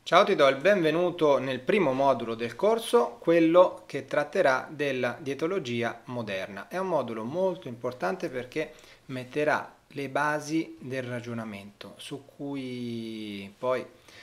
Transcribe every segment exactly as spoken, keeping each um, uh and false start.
Ciao, ti do il benvenuto nel primo modulo del corso, quello che tratterà della dietologia moderna. È un modulo molto importante perché metterà le basi del ragionamento su cui poi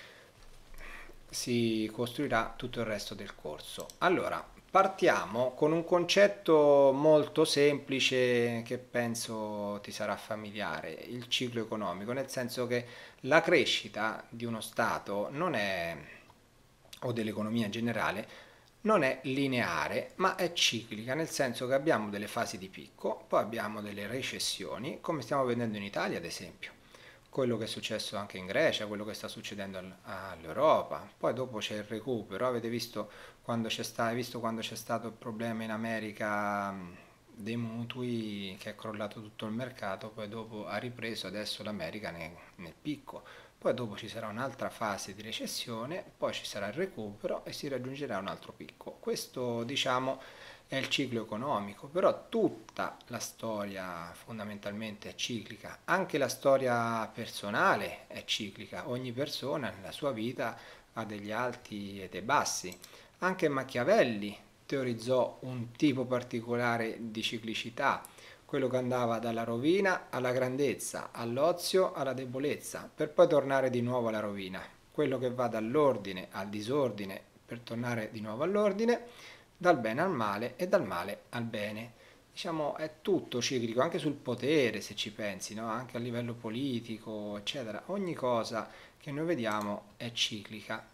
si costruirà tutto il resto del corso. Allora, partiamo con un concetto molto semplice che penso ti sarà familiare, il ciclo economico, nel senso che la crescita di uno Stato non è, o dell'economia in generale, non è lineare, ma è ciclica, nel senso che abbiamo delle fasi di picco, poi abbiamo delle recessioni, come stiamo vedendo in Italia, ad esempio. Quello che è successo anche in Grecia, quello che sta succedendo al- all'Europa, poi dopo c'è il recupero. Avete visto quando c'è sta- hai visto quando c'è stato il problema in America mh, dei mutui, che è crollato tutto il mercato, poi dopo ha ripreso adesso l'America nel, nel picco. Poi dopo ci sarà un'altra fase di recessione, poi ci sarà il recupero e si raggiungerà un altro picco. Questo, diciamo, è il ciclo economico, però tutta la storia fondamentalmente è ciclica, anche la storia personale è ciclica, ogni persona nella sua vita ha degli alti e dei bassi. Anche Machiavelli teorizzò un tipo particolare di ciclicità, quello che andava dalla rovina alla grandezza, all'ozio alla debolezza, per poi tornare di nuovo alla rovina, quello che va dall'ordine al disordine per tornare di nuovo all'ordine, dal bene al male e dal male al bene. Diciamo, è tutto ciclico, anche sul potere, se ci pensi, no? Anche a livello politico, eccetera. Ogni cosa che noi vediamo è ciclica.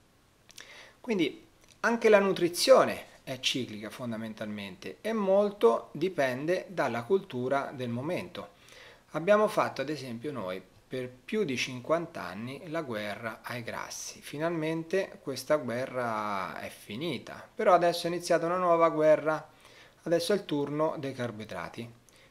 Quindi anche la nutrizione è ciclica fondamentalmente e molto dipende dalla cultura del momento. Abbiamo fatto ad esempio noi per più di cinquanta anni la guerra ai grassi. Finalmente questa guerra è finita, però adesso è iniziata una nuova guerra. Adesso è il turno dei carboidrati.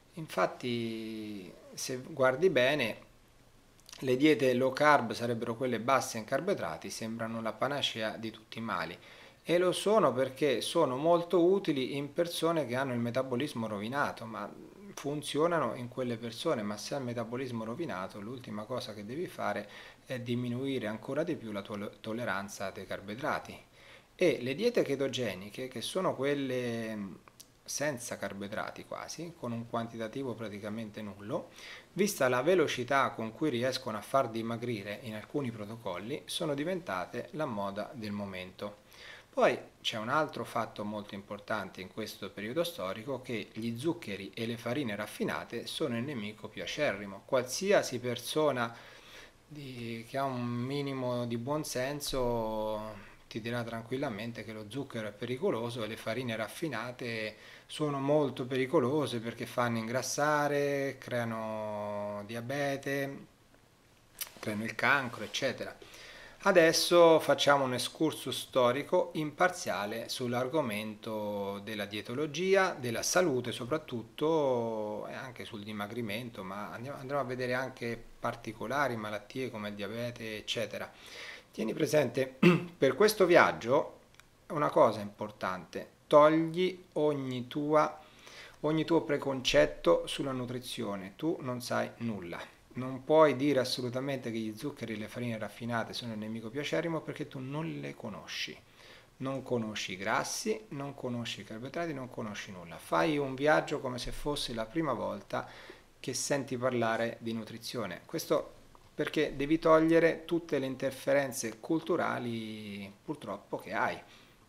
Infatti, se guardi bene, le diete low carb sarebbero quelle basse in carboidrati, sembrano la panacea di tutti i mali. E lo sono perché sono molto utili in persone che hanno il metabolismo rovinato, ma funzionano in quelle persone, ma se hai il metabolismo rovinato, l'ultima cosa che devi fare è diminuire ancora di più la tua tolleranza dei carboidrati. E le diete ketogeniche, che sono quelle senza carboidrati quasi, con un quantitativo praticamente nullo, vista la velocità con cui riescono a far dimagrire in alcuni protocolli, sono diventate la moda del momento. Poi c'è un altro fatto molto importante in questo periodo storico, che gli zuccheri e le farine raffinate sono il nemico più acerrimo. Qualsiasi persona di- che ha un minimo di buonsenso ti dirà tranquillamente che lo zucchero è pericoloso e le farine raffinate sono molto pericolose perché fanno ingrassare, creano diabete, creano il cancro, eccetera. Adesso facciamo un excursus storico imparziale sull'argomento della dietologia, della salute soprattutto e anche sul dimagrimento, ma andiamo, andremo a vedere anche particolari malattie come il diabete, eccetera. Tieni presente per questo viaggio una cosa importante: togli ogni tua, ogni tuo preconcetto sulla nutrizione, tu non sai nulla. Non puoi dire assolutamente che gli zuccheri e le farine raffinate sono il nemico più acerrimo perché tu non le conosci. Non conosci i grassi, non conosci i carboidrati, non conosci nulla. Fai un viaggio come se fosse la prima volta che senti parlare di nutrizione. Questo perché devi togliere tutte le interferenze culturali purtroppo che hai.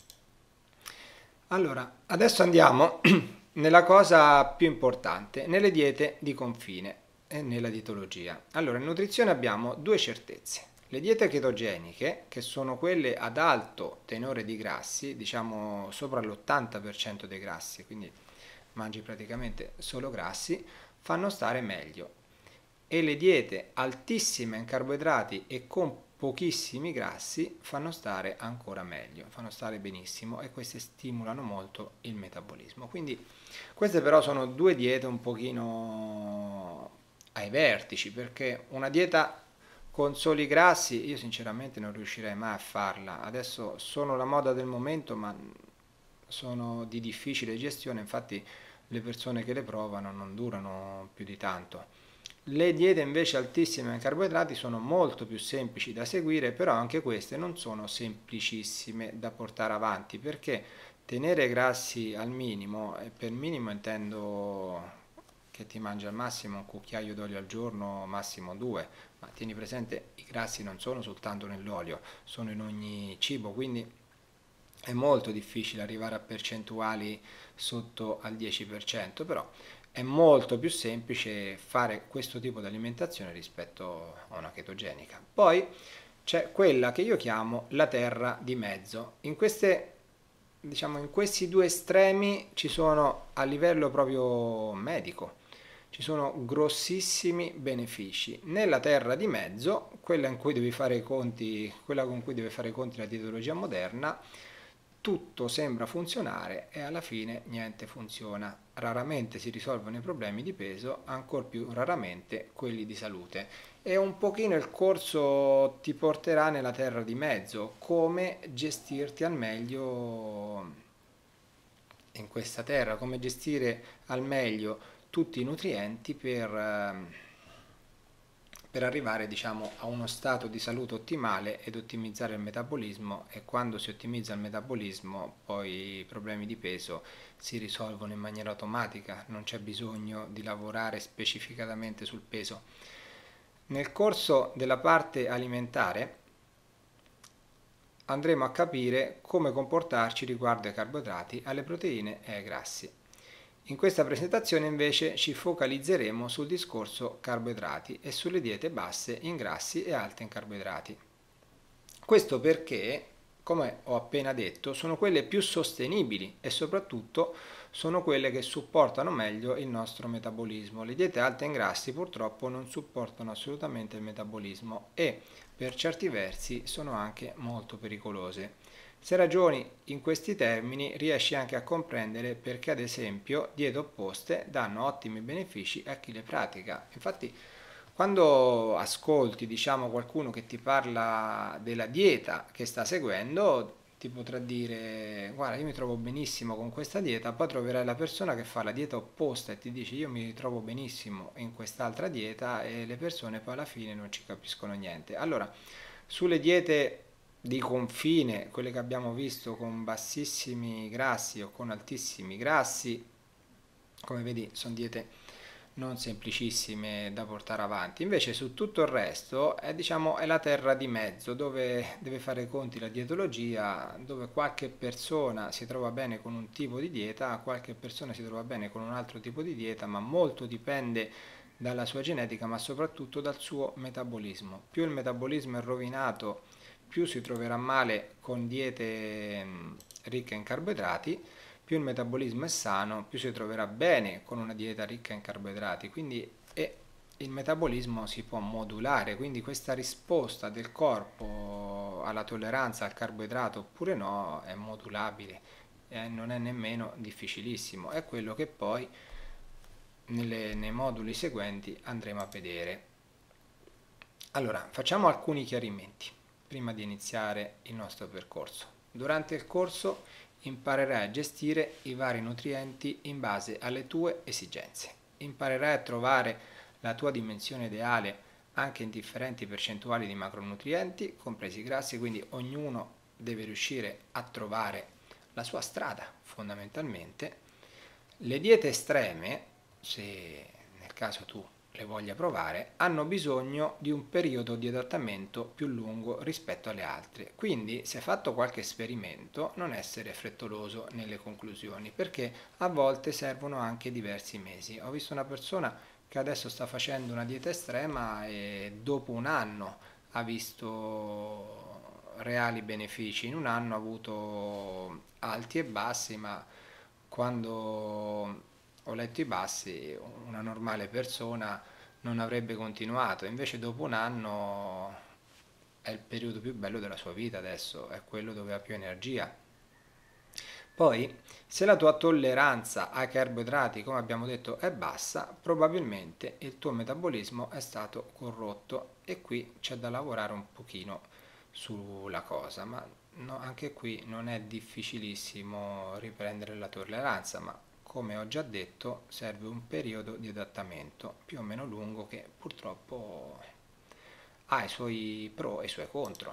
Allora, adesso andiamo nella cosa più importante, nelle diete di confine e nella dietologia. Allora, in nutrizione abbiamo due certezze. Le diete ketogeniche, che sono quelle ad alto tenore di grassi, diciamo sopra l'ottanta per cento dei grassi, quindi mangi praticamente solo grassi, fanno stare meglio. E le diete altissime in carboidrati e con pochissimi grassi fanno stare ancora meglio, fanno stare benissimo e queste stimolano molto il metabolismo. Quindi queste però sono due diete un pochino ai vertici, perché una dieta con soli grassi io sinceramente non riuscirei mai a farla. Adesso sono la moda del momento, ma sono di difficile gestione, infatti le persone che le provano non durano più di tanto. Le diete invece altissime in carboidrati sono molto più semplici da seguire, però anche queste non sono semplicissime da portare avanti, perché tenere i grassi al minimo, e per minimo intendo che ti mangi al massimo un cucchiaio d'olio al giorno, massimo due, ma tieni presente i grassi non sono soltanto nell'olio, sono in ogni cibo, quindi è molto difficile arrivare a percentuali sotto al dieci per cento, però è molto più semplice fare questo tipo di alimentazione rispetto a una chetogenica. Poi c'è quella che io chiamo la terra di mezzo. In queste, diciamo, in questi due estremi ci sono a livello proprio medico, ci sono grossissimi benefici. Nella terra di mezzo, quella in cui devi fare i conti, quella con cui deve fare i conti la dietologia moderna, tutto sembra funzionare e alla fine niente funziona. Raramente si risolvono i problemi di peso, ancor più raramente quelli di salute. E un pochino il corso ti porterà nella terra di mezzo, come gestirti al meglio in questa terra, come gestire al meglio tutti i nutrienti per, ehm, per arrivare, diciamo, a uno stato di salute ottimale ed ottimizzare il metabolismo, e quando si ottimizza il metabolismo poi i problemi di peso si risolvono in maniera automatica, non c'è bisogno di lavorare specificatamente sul peso. Nel corso della parte alimentare andremo a capire come comportarci riguardo ai carboidrati, alle proteine e ai grassi. In questa presentazione invece ci focalizzeremo sul discorso carboidrati e sulle diete basse in grassi e alte in carboidrati. Questo perché, come ho appena detto, sono quelle più sostenibili e soprattutto sono quelle che supportano meglio il nostro metabolismo. Le diete alte in grassi purtroppo non supportano assolutamente il metabolismo e per certi versi sono anche molto pericolose. Se ragioni in questi termini riesci anche a comprendere perché ad esempio diete opposte danno ottimi benefici a chi le pratica. Infatti quando ascolti, diciamo, qualcuno che ti parla della dieta che sta seguendo, ti potrà dire guarda, io mi trovo benissimo con questa dieta, poi troverai la persona che fa la dieta opposta e ti dice io mi trovo benissimo in quest'altra dieta, e le persone poi alla fine non ci capiscono niente. Allora, sulle diete di confine, quelle che abbiamo visto con bassissimi grassi o con altissimi grassi, come vedi sono diete non semplicissime da portare avanti. Invece su tutto il resto è, diciamo, è la terra di mezzo dove deve fare i conti la dietologia, dove qualche persona si trova bene con un tipo di dieta, qualche persona si trova bene con un altro tipo di dieta, ma molto dipende dalla sua genetica, ma soprattutto dal suo metabolismo. Più il metabolismo è rovinato, più si troverà male con diete mh, ricche in carboidrati, più il metabolismo è sano, più si troverà bene con una dieta ricca in carboidrati, quindi e il metabolismo si può modulare, quindi questa risposta del corpo alla tolleranza al carboidrato oppure no è modulabile, e non è nemmeno difficilissimo, è quello che poi nelle, nei moduli seguenti andremo a vedere. Allora, facciamo alcuni chiarimenti prima di iniziare il nostro percorso. Durante il corso imparerai a gestire i vari nutrienti in base alle tue esigenze. Imparerai a trovare la tua dimensione ideale anche in differenti percentuali di macronutrienti, compresi i grassi, quindi ognuno deve riuscire a trovare la sua strada fondamentalmente. Le diete estreme, se nel caso tu le voglia provare, hanno bisogno di un periodo di adattamento più lungo rispetto alle altre. Quindi, se hai fatto qualche esperimento, non essere frettoloso nelle conclusioni, perché a volte servono anche diversi mesi. Ho visto una persona che adesso sta facendo una dieta estrema e dopo un anno ha visto reali benefici. In un anno ha avuto alti e bassi, ma quando ho letto i bassi, una normale persona non avrebbe continuato, invece dopo un anno è il periodo più bello della sua vita adesso, è quello dove ha più energia. Poi, se la tua tolleranza ai carboidrati, come abbiamo detto, è bassa, probabilmente il tuo metabolismo è stato corrotto, e qui c'è da lavorare un pochino sulla cosa, ma no, anche qui non è difficilissimo riprendere la tolleranza, ma come ho già detto, serve un periodo di adattamento più o meno lungo che purtroppo ha i suoi pro e i suoi contro.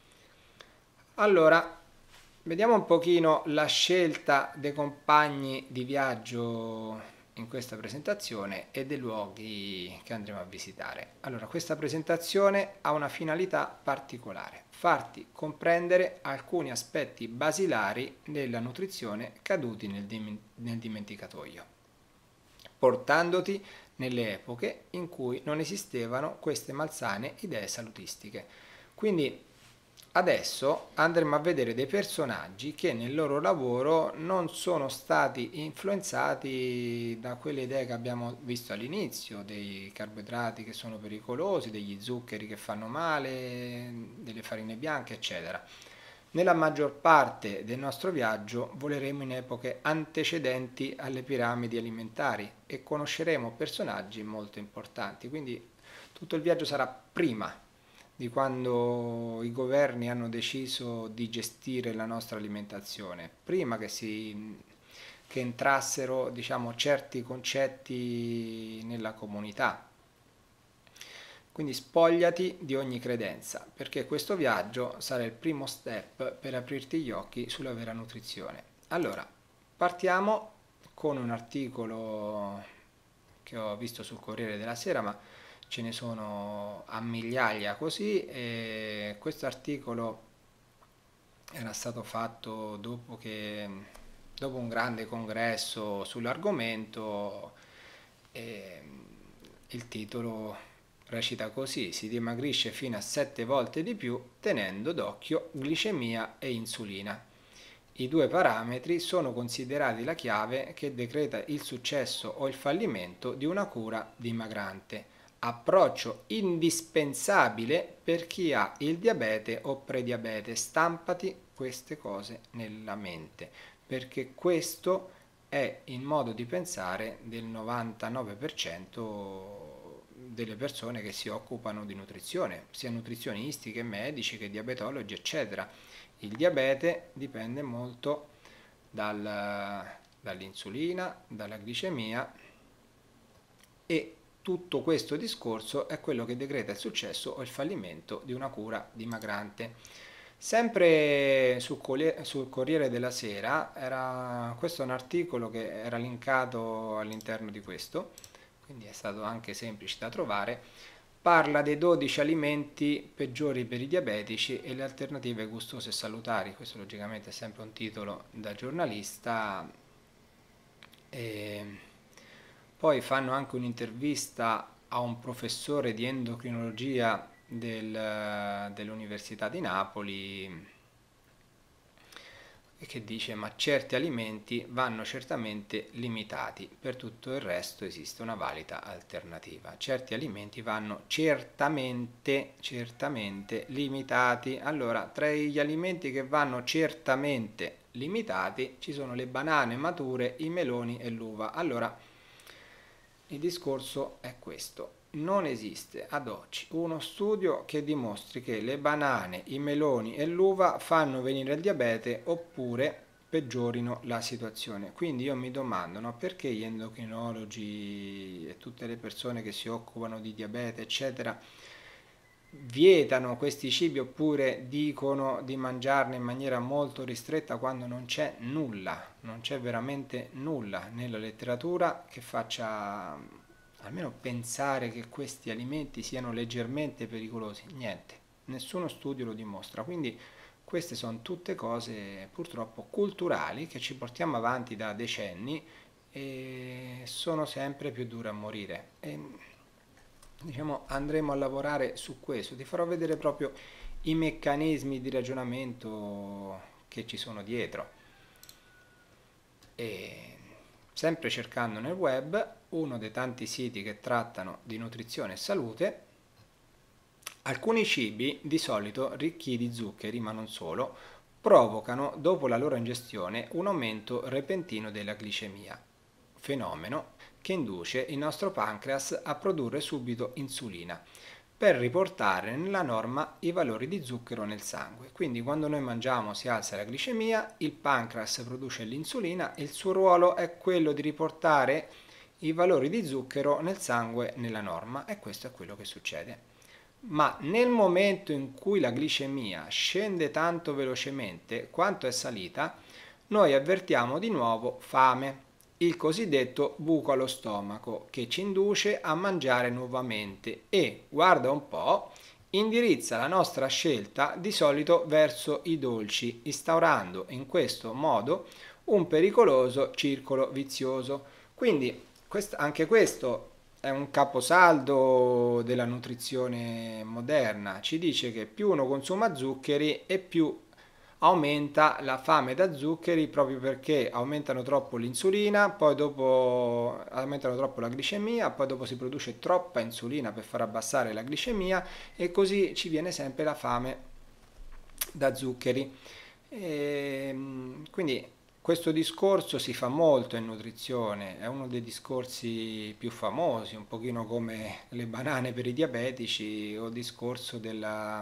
Allora, vediamo un pochino la scelta dei compagni di viaggio in questa presentazione e dei luoghi che andremo a visitare. Allora, questa presentazione ha una finalità particolare: farti comprendere alcuni aspetti basilari della nutrizione caduti nel, dim- nel dimenticatoio, portandoti nelle epoche in cui non esistevano queste malsane idee salutistiche. Quindi adesso andremo a vedere dei personaggi che nel loro lavoro non sono stati influenzati da quelle idee che abbiamo visto all'inizio, dei carboidrati che sono pericolosi, degli zuccheri che fanno male, delle farine bianche, eccetera. Nella maggior parte del nostro viaggio voleremo in epoche antecedenti alle piramidi alimentari e conosceremo personaggi molto importanti, quindi tutto il viaggio sarà prima di quando i governi hanno deciso di gestire la nostra alimentazione, prima che, si, che entrassero, diciamo, certi concetti nella comunità. Quindi spogliati di ogni credenza, perché questo viaggio sarà il primo step per aprirti gli occhi sulla vera nutrizione. Allora, partiamo con un articolo che ho visto sul Corriere della Sera, ma ce ne sono a migliaia così, e questo articolo era stato fatto dopo che dopo un grande congresso sull'argomento, e il titolo recita così: si dimagrisce fino a sette volte di più tenendo d'occhio glicemia e insulina. I due parametri sono considerati la chiave che decreta il successo o il fallimento di una cura dimagrante. Approccio indispensabile per chi ha il diabete o prediabete. Stampati queste cose nella mente, perché questo è il modo di pensare del novantanove per cento delle persone che si occupano di nutrizione, sia nutrizionisti che medici che diabetologi, eccetera. Il diabete dipende molto dal, dall'insulina, dalla glicemia, e tutto questo discorso è quello che decreta il successo o il fallimento di una cura dimagrante. Sempre sul Corriere della Sera, era, questo è un articolo che era linkato all'interno di questo, quindi è stato anche semplice da trovare. Parla dei dodici alimenti peggiori per i diabetici e le alternative gustose e salutari. Questo logicamente è sempre un titolo da giornalista. E poi fanno anche un'intervista a un professore di endocrinologia del, dell'Università di Napoli, che dice: ma certi alimenti vanno certamente limitati, per tutto il resto esiste una valida alternativa. Certi alimenti vanno certamente, certamente limitati. Allora, tra gli alimenti che vanno certamente limitati ci sono le banane mature, i meloni e l'uva. Allora, il discorso è questo: non esiste ad oggi uno studio che dimostri che le banane, i meloni e l'uva fanno venire il diabete oppure peggiorino la situazione. Quindi io mi domando, no, perché gli endocrinologi e tutte le persone che si occupano di diabete, eccetera, vietano questi cibi oppure dicono di mangiarne in maniera molto ristretta, quando non c'è nulla, non c'è veramente nulla nella letteratura che faccia almeno pensare che questi alimenti siano leggermente pericolosi. Niente, nessuno studio lo dimostra. Quindi queste sono tutte cose purtroppo culturali che ci portiamo avanti da decenni e sono sempre più dure a morire. E, diciamo, andremo a lavorare su questo, ti farò vedere proprio i meccanismi di ragionamento che ci sono dietro. E sempre cercando nel web, uno dei tanti siti che trattano di nutrizione e salute, alcuni cibi, di solito ricchi di zuccheri ma non solo, provocano dopo la loro ingestione un aumento repentino della glicemia, fenomeno che induce il nostro pancreas a produrre subito insulina. per riportare nella norma i valori di zucchero nel sangue. Quindi quando noi mangiamo si alza la glicemia, il pancreas produce l'insulina e il suo ruolo è quello di riportare i valori di zucchero nel sangue nella norma, e questo è quello che succede. Ma nel momento in cui la glicemia scende tanto velocemente quanto è salita, noi avvertiamo di nuovo fame, il cosiddetto buco allo stomaco, che ci induce a mangiare nuovamente e, guarda un po', indirizza la nostra scelta di solito verso i dolci, instaurando in questo modo un pericoloso circolo vizioso. Quindi quest- anche questo è un caposaldo della nutrizione moderna. Ci dice che più uno consuma zuccheri e più aumenta la fame da zuccheri, proprio perché aumentano troppo l'insulina, poi dopo aumentano troppo la glicemia, poi dopo si produce troppa insulina per far abbassare la glicemia e così ci viene sempre la fame da zuccheri. E, quindi questo discorso si fa molto in nutrizione, è uno dei discorsi più famosi, un pochino come le banane per i diabetici o il discorso della,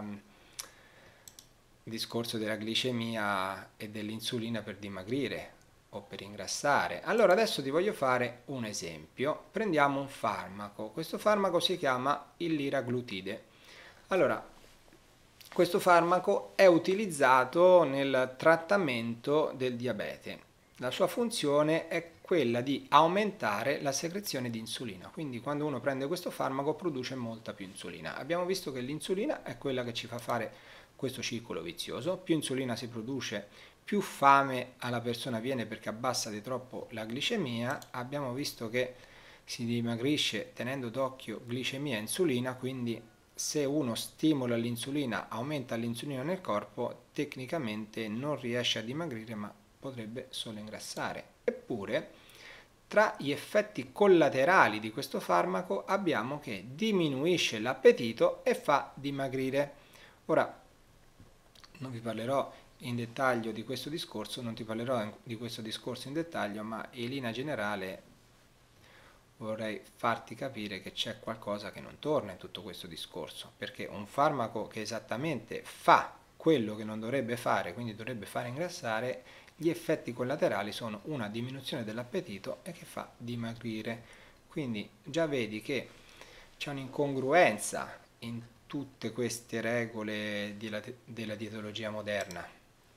il discorso della glicemia e dell'insulina per dimagrire o per ingrassare. Allora adesso ti voglio fare un esempio. Prendiamo un farmaco. Questo farmaco si chiama il liraglutide. Allora, questo farmaco è utilizzato nel trattamento del diabete. La sua funzione è quella di aumentare la secrezione di insulina, quindi quando uno prende questo farmaco produce molta più insulina. Abbiamo visto che l'insulina è quella che ci fa fare questo circolo vizioso, più insulina si produce, più fame alla persona viene perché abbassa di troppo la glicemia. Abbiamo visto che si dimagrisce tenendo d'occhio glicemia e insulina, quindi se uno stimola l'insulina, aumenta l'insulina nel corpo, tecnicamente non riesce a dimagrire ma potrebbe solo ingrassare. Eppure, tra gli effetti collaterali di questo farmaco abbiamo che diminuisce l'appetito e fa dimagrire. Ora, non vi parlerò in dettaglio di questo discorso, non ti parlerò di questo discorso in dettaglio, ma in linea generale vorrei farti capire che c'è qualcosa che non torna in tutto questo discorso, perché un farmaco che esattamente fa quello che non dovrebbe fare, quindi dovrebbe fare ingrassare, gli effetti collaterali sono una diminuzione dell'appetito e che fa dimagrire. Quindi già vedi che c'è un'incongruenza in tutte queste regole della, della dietologia moderna.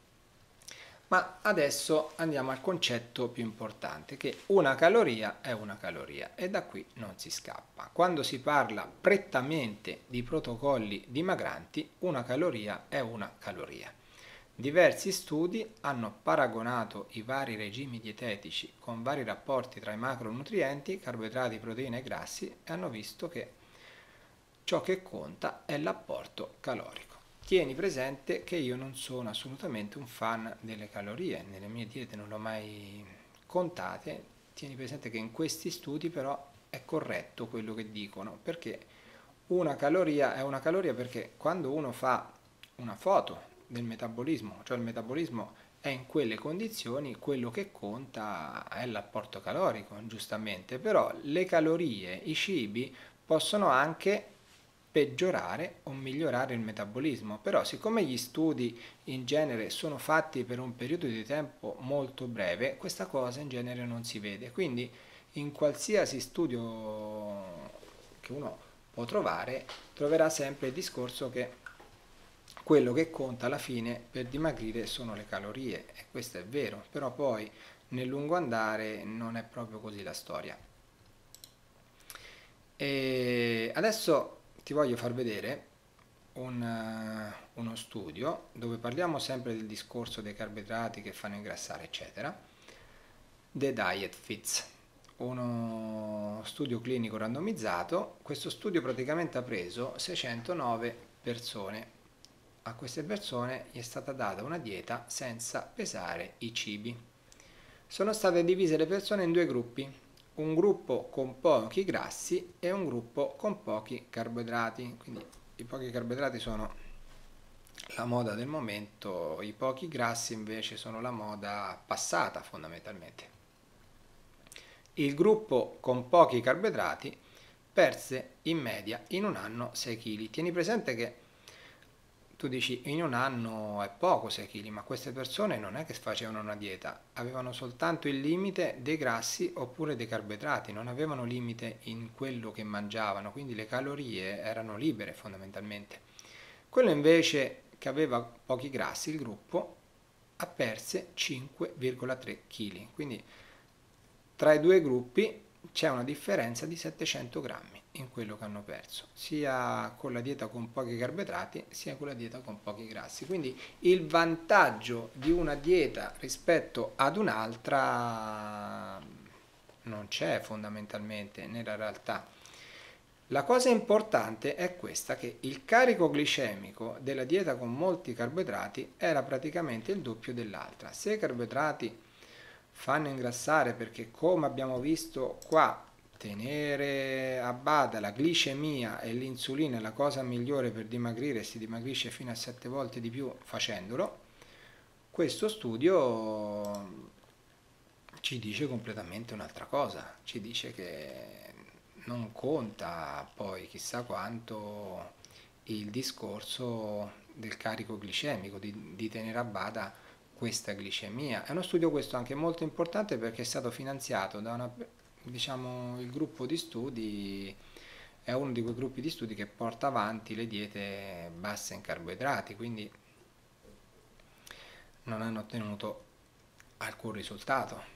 Ma adesso andiamo al concetto più importante, che una caloria è una caloria e da qui non si scappa. Quando si parla prettamente di protocolli dimagranti, una caloria è una caloria. Diversi studi hanno paragonato i vari regimi dietetici con vari rapporti tra i macronutrienti, carboidrati, proteine e grassi e hanno visto che ciò che conta è l'apporto calorico. Tieni presente che io non sono assolutamente un fan delle calorie, nelle mie diete non le ho mai contate. Tieni presente che in questi studi però è corretto quello che dicono, perché una caloria è una caloria, perché quando uno fa una foto del metabolismo, cioè il metabolismo è in quelle condizioni, quello che conta è l'apporto calorico, giustamente, però le calorie, i cibi possono anche peggiorare o migliorare il metabolismo, però siccome gli studi in genere sono fatti per un periodo di tempo molto breve, questa cosa in genere non si vede, quindi in qualsiasi studio che uno può trovare, troverà sempre il discorso che quello che conta alla fine per dimagrire sono le calorie, e questo è vero, però poi nel lungo andare non è proprio così la storia. E adesso ti voglio far vedere un, uh, uno studio dove parliamo sempre del discorso dei carboidrati che fanno ingrassare, eccetera. The Diet Fits, uno studio clinico randomizzato. Questo studio praticamente ha preso seicentonove persone. A queste persone gli è stata data una dieta senza pesare i cibi. Sono state divise le persone in due gruppi, un gruppo con pochi grassi e un gruppo con pochi carboidrati. Quindi i pochi carboidrati sono la moda del momento, i pochi grassi invece sono la moda passata fondamentalmente. Il gruppo con pochi carboidrati perse in media in un anno sei chili. Tieni presente che tu dici in un anno è poco sei chili, ma queste persone non è che facevano una dieta, avevano soltanto il limite dei grassi oppure dei carboidrati, non avevano limite in quello che mangiavano, quindi le calorie erano libere fondamentalmente. Quello invece che aveva pochi grassi, il gruppo, ha perse cinque virgola tre chili, quindi tra i due gruppi c'è una differenza di settecento grammi in quello che hanno perso, sia con la dieta con pochi carboidrati, sia con la dieta con pochi grassi. Quindi il vantaggio di una dieta rispetto ad un'altra non c'è fondamentalmente nella realtà. La cosa importante è questa, che il carico glicemico della dieta con molti carboidrati era praticamente il doppio dell'altra. Se i carboidrati fanno ingrassare perché, come abbiamo visto qua, tenere a bada la glicemia e l'insulina è la cosa migliore per dimagrire, si dimagrisce fino a sette volte di più facendolo, questo studio ci dice completamente un'altra cosa, ci dice che non conta poi chissà quanto il discorso del carico glicemico, di, di tenere a bada questa glicemia. È uno studio questo anche molto importante perché è stato finanziato da una, diciamo, il gruppo di studi, è uno di quei gruppi di studi che porta avanti le diete basse in carboidrati, quindi non hanno ottenuto alcun risultato.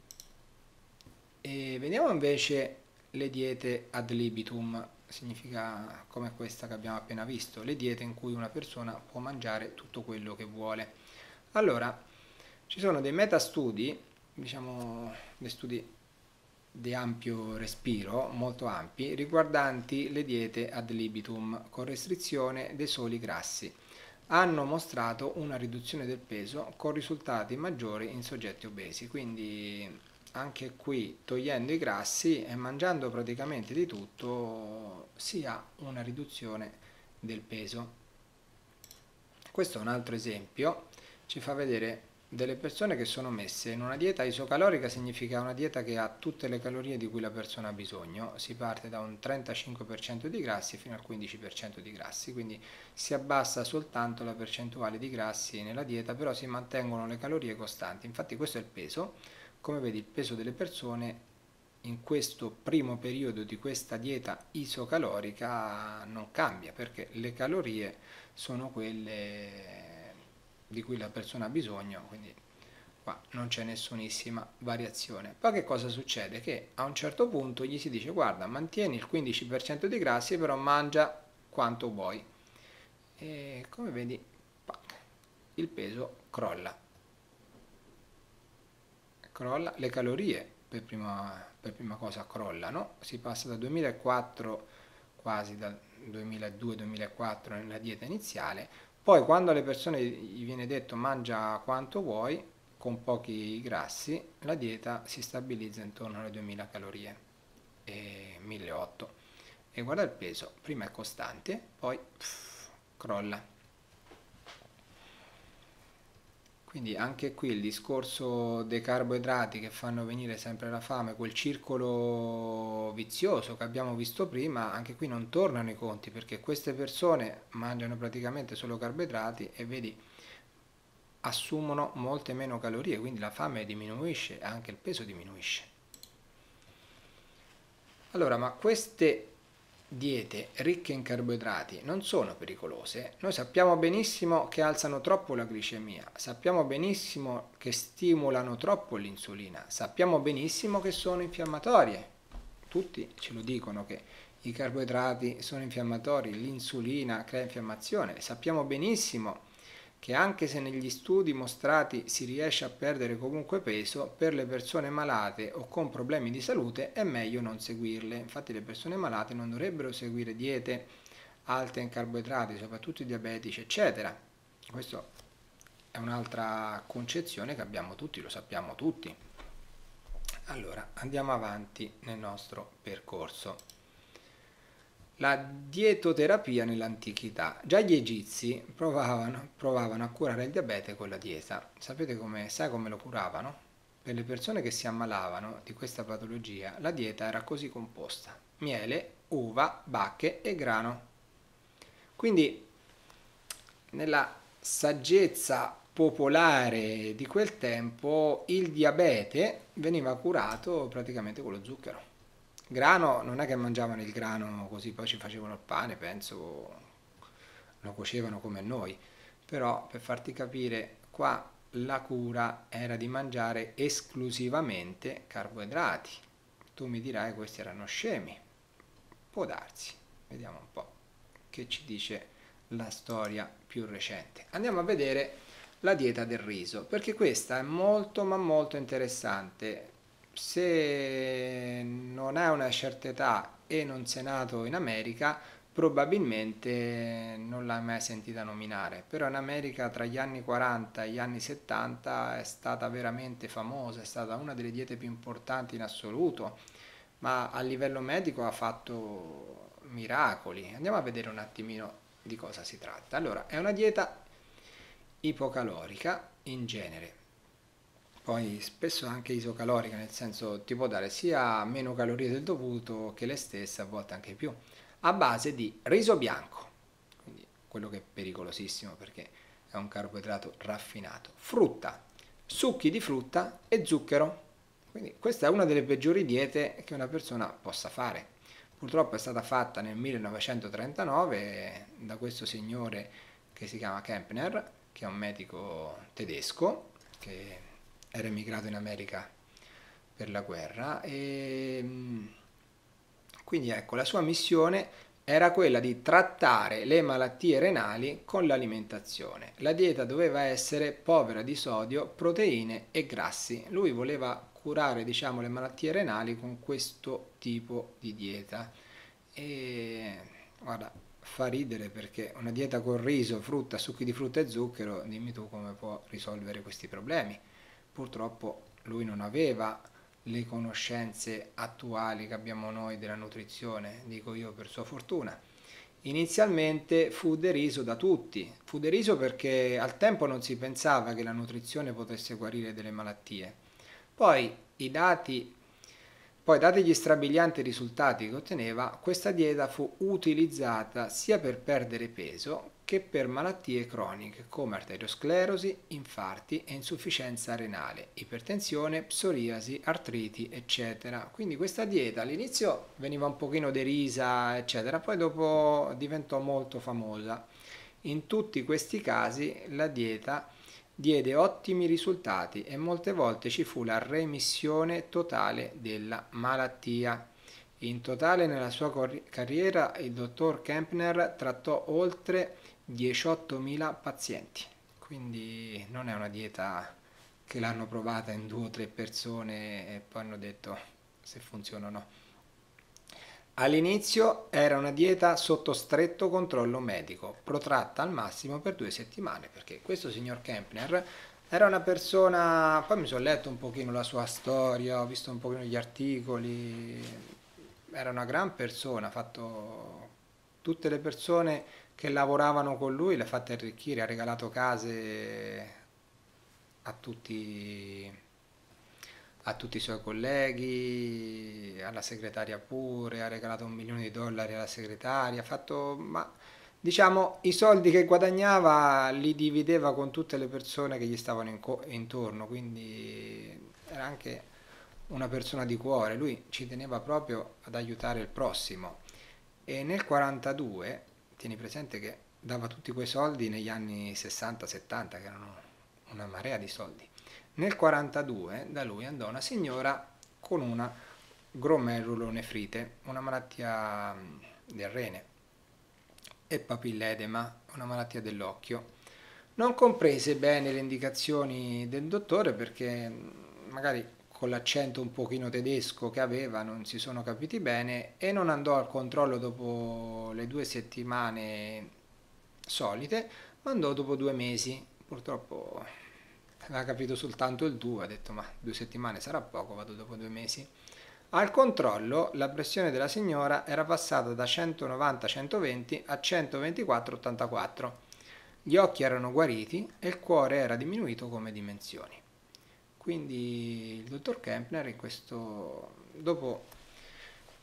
E vediamo invece le diete ad libitum, significa come questa che abbiamo appena visto, le diete in cui una persona può mangiare tutto quello che vuole. Allora, ci sono dei metastudi, diciamo dei studi di ampio respiro, molto ampi, riguardanti le diete ad libitum con restrizione dei soli grassi. Hanno mostrato una riduzione del peso con risultati maggiori in soggetti obesi, quindi anche qui togliendo i grassi e mangiando praticamente di tutto si ha una riduzione del peso. Questo è un altro esempio, ci fa vedere delle persone che sono messe in una dieta isocalorica, significa una dieta che ha tutte le calorie di cui la persona ha bisogno, si parte da un trentacinque per cento di grassi fino al quindici per cento di grassi, quindi si abbassa soltanto la percentuale di grassi nella dieta, però si mantengono le calorie costanti. Infatti questo è il peso, come vedi il peso delle persone in questo primo periodo di questa dieta isocalorica non cambia, perché le calorie sono quelle di cui la persona ha bisogno, quindi qua non c'è nessunissima variazione. Poi che cosa succede? Che a un certo punto gli si dice guarda, mantieni il quindici per cento di grassi, però mangia quanto vuoi. E come vedi, il peso crolla. Crolla, le calorie per prima, per prima cosa crollano, si passa dal duemilaquattro, quasi dal duemiladue-duemilaquattro nella dieta iniziale, poi quando alle persone gli viene detto mangia quanto vuoi, con pochi grassi, la dieta si stabilizza intorno alle duemila calorie e milleottocento. E guarda il peso, prima è costante, poi pff, crolla. Quindi anche qui il discorso dei carboidrati che fanno venire sempre la fame, quel circolo vizioso che abbiamo visto prima, anche qui non tornano i conti perché queste persone mangiano praticamente solo carboidrati e vedi, assumono molte meno calorie, quindi la fame diminuisce e anche il peso diminuisce. Allora, ma queste diete ricche in carboidrati non sono pericolose? Noi sappiamo benissimo che alzano troppo la glicemia, sappiamo benissimo che stimolano troppo l'insulina, sappiamo benissimo che sono infiammatorie. Tutti ce lo dicono che i carboidrati sono infiammatori, l'insulina crea infiammazione. Sappiamo benissimo che anche se negli studi mostrati si riesce a perdere comunque peso, per le persone malate o con problemi di salute è meglio non seguirle. Infatti le persone malate non dovrebbero seguire diete alte in carboidrati, soprattutto i diabetici, eccetera. Questa è un'altra concezione che abbiamo tutti, lo sappiamo tutti. Allora, andiamo avanti nel nostro percorso. La dietoterapia nell'antichità. Già gli egizi provavano, provavano a curare il diabete con la dieta. Sapete come, sai come lo curavano? Per le persone che si ammalavano di questa patologia, la dieta era così composta: miele, uva, bacche e grano. Quindi nella saggezza popolare di quel tempo il diabete veniva curato praticamente con lo zucchero. Grano non è che mangiavano il grano così, poi ci facevano il pane, penso, lo cuocevano come noi, però per farti capire, qua la cura era di mangiare esclusivamente carboidrati. Tu mi dirai questi erano scemi, può darsi, vediamo un po' che ci dice la storia più recente. Andiamo a vedere la dieta del riso, perché questa è molto ma molto interessante. Se non hai una certa età e non sei nato in America, probabilmente non l'hai mai sentita nominare, però in America tra gli anni quaranta e gli anni settanta è stata veramente famosa, è stata una delle diete più importanti in assoluto, ma a livello medico ha fatto miracoli. Andiamo a vedere un attimino di cosa si tratta. Allora, è una dieta ipocalorica in genere, poi spesso anche isocalorica, nel senso ti può dare sia meno calorie del dovuto che le stesse, a volte anche più, a base di riso bianco, quindi quello che è pericolosissimo perché è un carboidrato raffinato, frutta, succhi di frutta e zucchero. Quindi questa è una delle peggiori diete che una persona possa fare. Purtroppo è stata fatta nel millenovecentotrentanove da questo signore che si chiama Kempner, che è un medico tedesco che era emigrato in America per la guerra e quindi ecco, la sua missione era quella di trattare le malattie renali con l'alimentazione. La dieta doveva essere povera di sodio, proteine e grassi. Lui voleva curare, diciamo, le malattie renali con questo tipo di dieta. E guarda, fa ridere perché una dieta con riso, frutta, succhi di frutta e zucchero, dimmi tu come può risolvere questi problemi. Purtroppo lui non aveva le conoscenze attuali che abbiamo noi della nutrizione, dico io per sua fortuna. Inizialmente fu deriso da tutti, fu deriso perché al tempo non si pensava che la nutrizione potesse guarire delle malattie. Poi i dati, poi dati gli strabilianti risultati che otteneva, questa dieta fu utilizzata sia per perdere peso che per malattie croniche come arteriosclerosi, infarti e insufficienza renale, ipertensione, psoriasi, artriti, eccetera. Quindi questa dieta all'inizio veniva un pochino derisa, eccetera, poi dopo diventò molto famosa. In tutti questi casi la dieta diede ottimi risultati e molte volte ci fu la remissione totale della malattia. In totale nella sua carriera il dottor Kempner trattò oltre diciottomila pazienti, quindi non è una dieta che l'hanno provata in due o tre persone e poi hanno detto se funziona o no. All'inizio era una dieta sotto stretto controllo medico, protratta al massimo per due settimane, perché questo signor Kempner era una persona, poi mi sono letto un pochino la sua storia, ho visto un pochino gli articoli, era una gran persona, ha fatto tutte le persone che lavoravano con lui, le ha fatte arricchire, ha regalato case a tutti a tutti i suoi colleghi, alla segretaria pure, ha regalato un milione di dollari alla segretaria, ha fatto, ma diciamo, i soldi che guadagnava li divideva con tutte le persone che gli stavano in co- intorno, quindi era anche una persona di cuore, lui ci teneva proprio ad aiutare il prossimo. E nel quarantadue, tieni presente che dava tutti quei soldi negli anni sessanta settanta, che erano una marea di soldi. Nel quarantadue da lui andò una signora con una glomerulonefrite, una malattia del rene, e papilledema, una malattia dell'occhio. Non comprese bene le indicazioni del dottore perché magari con l'accento un pochino tedesco che aveva non si sono capiti bene e non andò al controllo dopo le due settimane solite, ma andò dopo due mesi. Purtroppo aveva capito soltanto il due, ha detto ma due settimane sarà poco, vado dopo due mesi. Al controllo la pressione della signora era passata da centonovanta centoventi a centoventiquattro ottantaquattro. Gli occhi erano guariti e il cuore era diminuito come dimensioni. Quindi il dottor Kempner in questo, dopo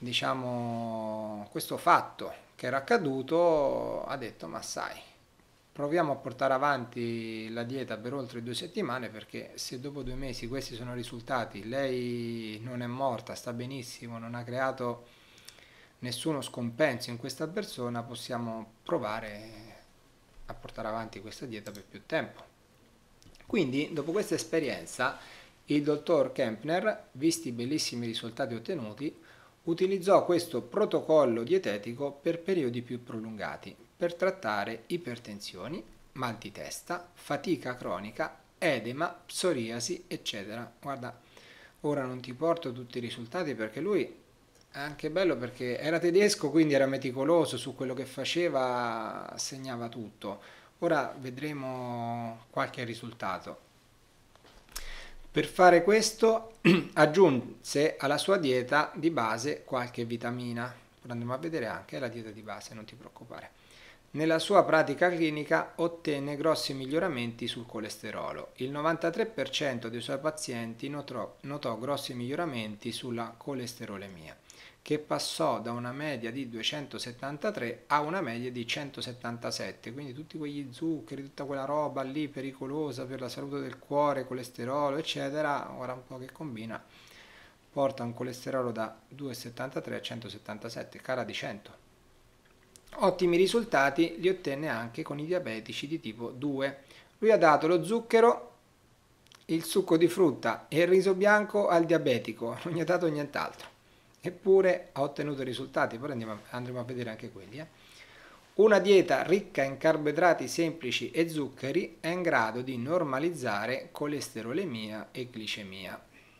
diciamo, questo fatto che era accaduto, ha detto, ma sai, proviamo a portare avanti la dieta per oltre due settimane, perché se dopo due mesi questi sono i risultati, lei non è morta, sta benissimo, non ha creato nessuno scompenso in questa persona, possiamo provare a portare avanti questa dieta per più tempo. Quindi, dopo questa esperienza, il dottor Kempner, visti i bellissimi risultati ottenuti, utilizzò questo protocollo dietetico per periodi più prolungati per trattare ipertensioni, mal di testa, fatica cronica, edema, psoriasi, eccetera. Guarda, ora non ti porto tutti i risultati perché lui è anche bello, perché era tedesco, quindi era meticoloso su quello che faceva, segnava tutto. Ora vedremo qualche risultato. Per fare questo aggiunse alla sua dieta di base qualche vitamina. Ora andremo a vedere anche la dieta di base, non ti preoccupare. Nella sua pratica clinica ottenne grossi miglioramenti sul colesterolo. Il novantatré per cento dei suoi pazienti notò, notò grossi miglioramenti sulla colesterolemia, che passò da una media di duecentosettantatré a una media di centosettantasette, quindi tutti quegli zuccheri, tutta quella roba lì pericolosa per la salute del cuore, colesterolo, eccetera, ora un po' che combina, porta un colesterolo da duecentosettantatré a centosettantasette, cala di cento. Ottimi risultati li ottenne anche con i diabetici di tipo due. Lui ha dato lo zucchero, il succo di frutta e il riso bianco al diabetico, non gli ha dato nient'altro. Eppure ha ottenuto risultati, poi andiamo, andremo a vedere anche quelli. Eh. Una dieta ricca in carboidrati semplici e zuccheri è in grado di normalizzare colesterolemia e glicemia.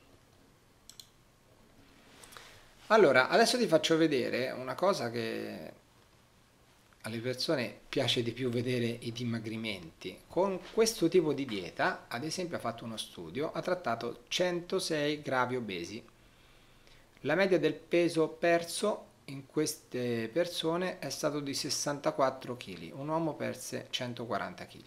Allora, adesso ti faccio vedere una cosa che alle persone piace di più vedere, i dimagrimenti. Con questo tipo di dieta, ad esempio, ha fatto uno studio, ha trattato centosei gravi obesi. La media del peso perso in queste persone è stato di sessantaquattro chili, un uomo perse centoquaranta chili.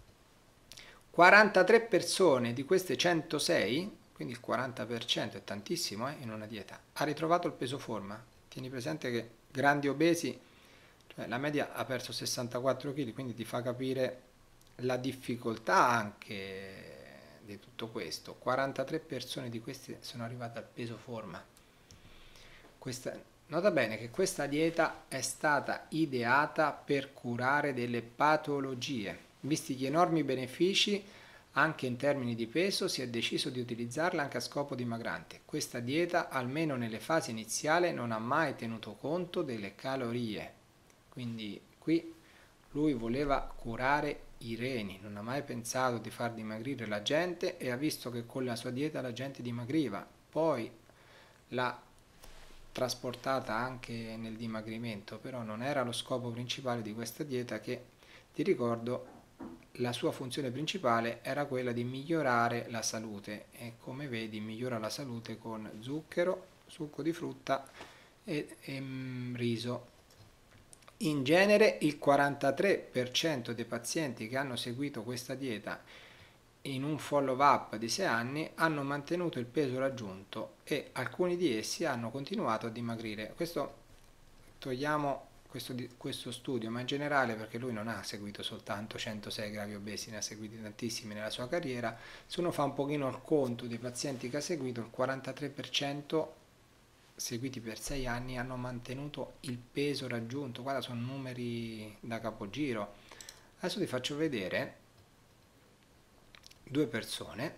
quarantatré persone di queste centosei, quindi il quaranta per cento è tantissimo eh, in una dieta, ha ritrovato il peso forma. Tieni presente che grandi obesi, cioè la media ha perso sessantaquattro chili, quindi ti fa capire la difficoltà anche di tutto questo. quarantatré persone di queste sono arrivate al peso forma. Questa, nota bene che questa dieta è stata ideata per curare delle patologie. Visti gli enormi benefici, anche in termini di peso, si è deciso di utilizzarla anche a scopo dimagrante. Questa dieta, almeno nelle fasi iniziali, non ha mai tenuto conto delle calorie. Quindi qui lui voleva curare i reni, non ha mai pensato di far dimagrire la gente e ha visto che con la sua dieta la gente dimagriva. Poi l'ha trasportata anche nel dimagrimento, però non era lo scopo principale di questa dieta, che ti ricordo la sua funzione principale era quella di migliorare la salute, e come vedi migliora la salute con zucchero, succo di frutta e, e mm, riso. In genere il quarantatré per cento dei pazienti che hanno seguito questa dieta in un follow-up di sei anni hanno mantenuto il peso raggiunto e alcuni di essi hanno continuato a dimagrire. Questo togliamo questo, questo studio, ma in generale, perché lui non ha seguito soltanto centosei gravi obesi, ne ha seguiti tantissimi nella sua carriera. Se uno fa un pochino il conto dei pazienti che ha seguito, il quarantatré per cento seguiti per sei anni hanno mantenuto il peso raggiunto. Guarda, sono numeri da capogiro. Adesso ti faccio vedere due persone.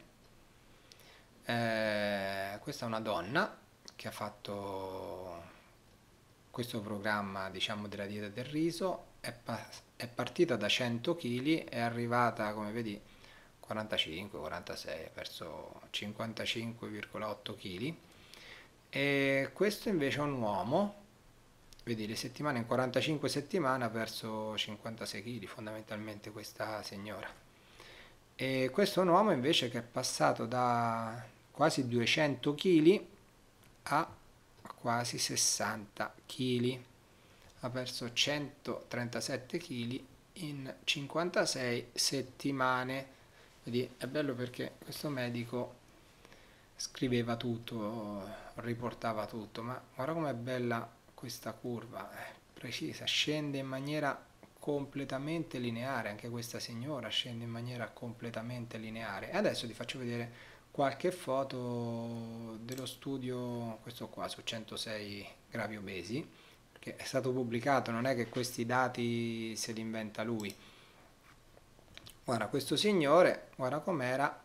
Eh, questa è una donna che ha fatto questo programma, diciamo, della dieta del riso. È, pa- è partita da cento chili, è arrivata, come vedi, quarantacinque quarantasei, ha perso cinquantacinque virgola otto chili. E questo invece è un uomo, vedi, le settimane, in quarantacinque settimane ha perso cinquantasei chili, fondamentalmente, questa signora. E questo è un uomo invece che è passato da quasi duecento chili a quasi sessanta chili, ha perso centotrentasette chili in cinquantasei settimane. Vedi, è bello perché questo medico scriveva tutto, riportava tutto, ma guarda com'è bella questa curva, è precisa, scende in maniera completamente lineare, anche questa signora scende in maniera completamente lineare. E adesso ti faccio vedere qualche foto dello studio, questo qua su centosei gravi obesi, che è stato pubblicato, non è che questi dati se li inventa lui. Guarda, questo signore, guarda com'era,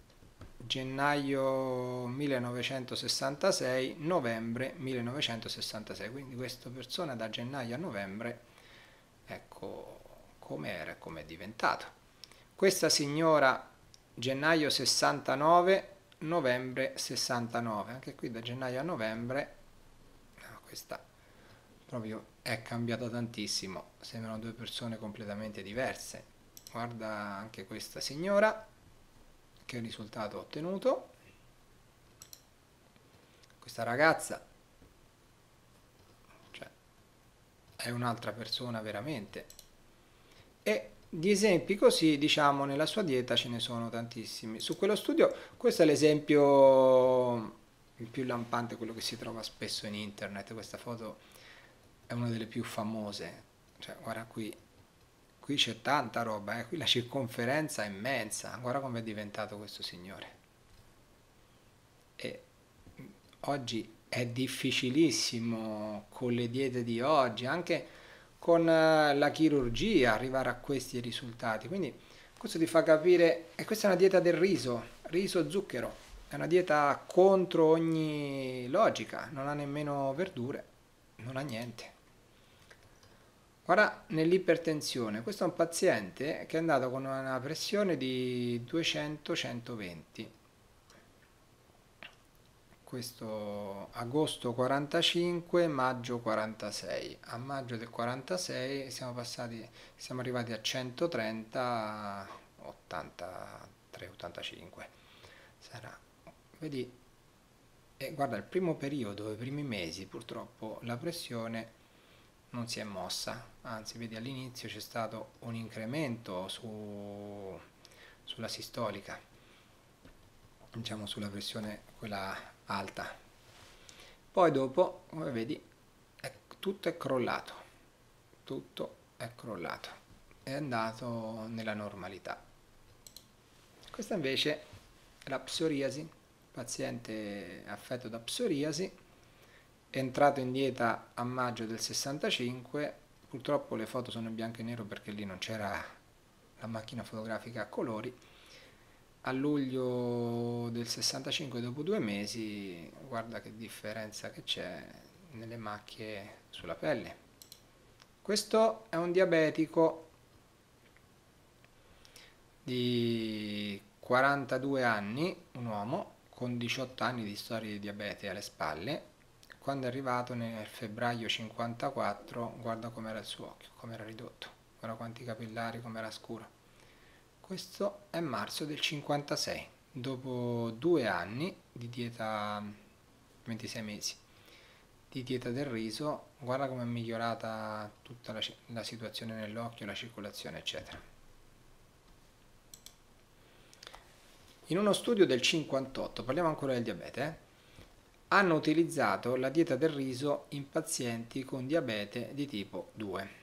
gennaio millenovecentosessantasei, novembre millenovecentosessantasei, quindi questa persona da gennaio a novembre, ecco com'era e com'è diventato. Questa signora gennaio sessantanove, novembre sessantanove, anche qui da gennaio a novembre, no, questa proprio è cambiata tantissimo, sembrano due persone completamente diverse. Guarda anche questa signora, che risultato ho ottenuto. Questa ragazza, cioè, è un'altra persona veramente. E di esempi così, diciamo, nella sua dieta ce ne sono tantissimi. Su quello studio, questo è l'esempio il più lampante, quello che si trova spesso in internet. Questa foto è una delle più famose. Cioè, guarda qui, qui c'è tanta roba, eh? Qui la circonferenza è immensa. Guarda come è diventato questo signore. E oggi è difficilissimo con le diete di oggi, anche con eh, la chirurgia, arrivare a questi risultati. Quindi questo ti fa capire, e questa è una dieta del riso, riso zucchero, è una dieta contro ogni logica, non ha nemmeno verdure, non ha niente. Ora nell'ipertensione, questo è un paziente che è andato con una pressione di duecento centoventi. Questo agosto quarantacinque, maggio quarantasei. A maggio del quarantasei siamo passati, siamo arrivati a centotrenta, ottantatré, ottantacinque. Sarà, vedi, e guarda il primo periodo, i primi mesi, purtroppo la pressione non si è mossa, anzi vedi all'inizio c'è stato un incremento su, sulla sistolica, diciamo sulla pressione quella alta, poi dopo come vedi è, tutto è crollato, tutto è crollato, è andato nella normalità. Questa invece è la psoriasi, paziente affetto da psoriasi, è entrato in dieta a maggio del sessantacinque, purtroppo le foto sono in bianco e nero perché lì non c'era la macchina fotografica a colori. A luglio del sessantacinque, dopo due mesi, guarda che differenza che c'è nelle macchie sulla pelle. Questo è un diabetico di quarantadue anni, un uomo con diciotto anni di storia di diabete alle spalle. Quando è arrivato nel febbraio cinquantaquattro, guarda com'era il suo occhio, com'era ridotto, guarda quanti capillari, com'era scuro. Questo è marzo del cinquantasei, dopo due anni di dieta, ventisei mesi, di dieta del riso, guarda come è migliorata tutta la, la situazione nell'occhio, la circolazione, eccetera. In uno studio del cinquantotto, parliamo ancora del diabete, eh? Hanno utilizzato la dieta del riso in pazienti con diabete di tipo due.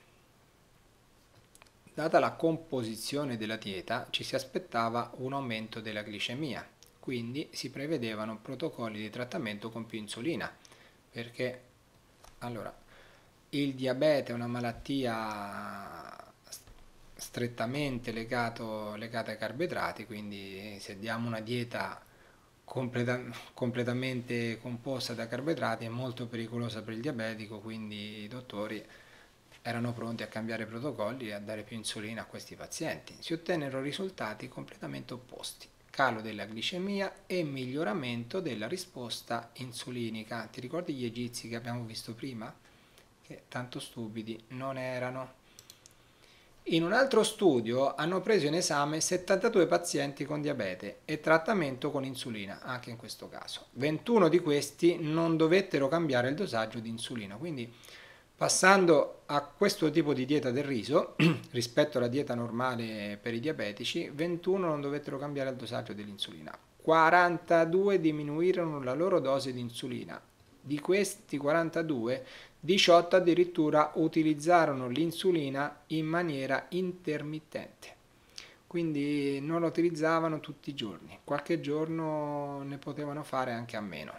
Data la composizione della dieta, ci si aspettava un aumento della glicemia, quindi si prevedevano protocolli di trattamento con più insulina, perché allora, il diabete è una malattia strettamente legato, legata ai carboidrati, quindi se diamo una dieta completa, completamente composta da carboidrati è molto pericolosa per il diabetico, quindi i dottori erano pronti a cambiare protocolli e a dare più insulina a questi pazienti. Si ottennero risultati completamente opposti: calo della glicemia e miglioramento della risposta insulinica. Ti ricordi gli egizi che abbiamo visto prima? Che tanto stupidi non erano. In un altro studio hanno preso in esame settantadue pazienti con diabete e trattamento con insulina, anche in questo caso. ventuno di questi non dovettero cambiare il dosaggio di insulina, quindi Passando a questo tipo di dieta del riso, rispetto alla dieta normale per i diabetici, ventuno non dovettero cambiare il dosaggio dell'insulina, quarantadue diminuirono la loro dose di insulina. Di questi quarantadue, diciotto addirittura utilizzarono l'insulina in maniera intermittente. Quindi non la utilizzavano tutti i giorni, qualche giorno ne potevano fare anche a meno.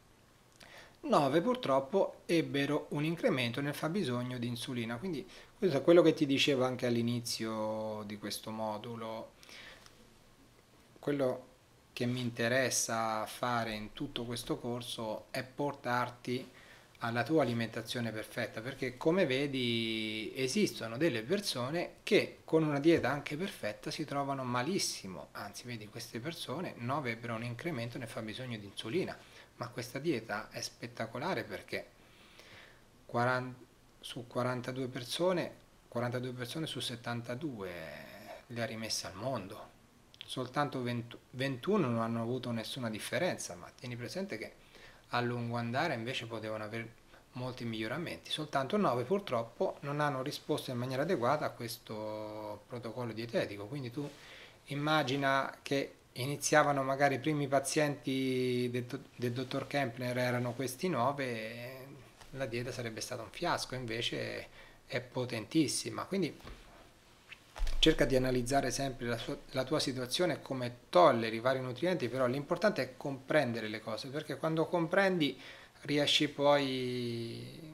nove purtroppo ebbero un incremento nel fabbisogno di insulina, quindi questo è quello che ti dicevo anche all'inizio di questo modulo. Quello che mi interessa fare in tutto questo corso è portarti alla tua alimentazione perfetta, perché come vedi esistono delle persone che con una dieta anche perfetta si trovano malissimo, anzi vedi queste persone nove ebbero un incremento nel fabbisogno di insulina, ma questa dieta è spettacolare perché quaranta, su quarantadue persone, quarantadue persone su settantadue le ha rimesse al mondo, soltanto venti, ventuno non hanno avuto nessuna differenza, ma tieni presente che a lungo andare invece potevano avere molti miglioramenti, soltanto nove purtroppo non hanno risposto in maniera adeguata a questo protocollo dietetico, quindi tu immagina che iniziavano magari i primi pazienti del, del dottor Kempner erano questi nove e la dieta sarebbe stata un fiasco, invece è potentissima, quindi cerca di analizzare sempre la, sua, la tua situazione, come tolleri i vari nutrienti, però l'importante è comprendere le cose, perché quando comprendi riesci poi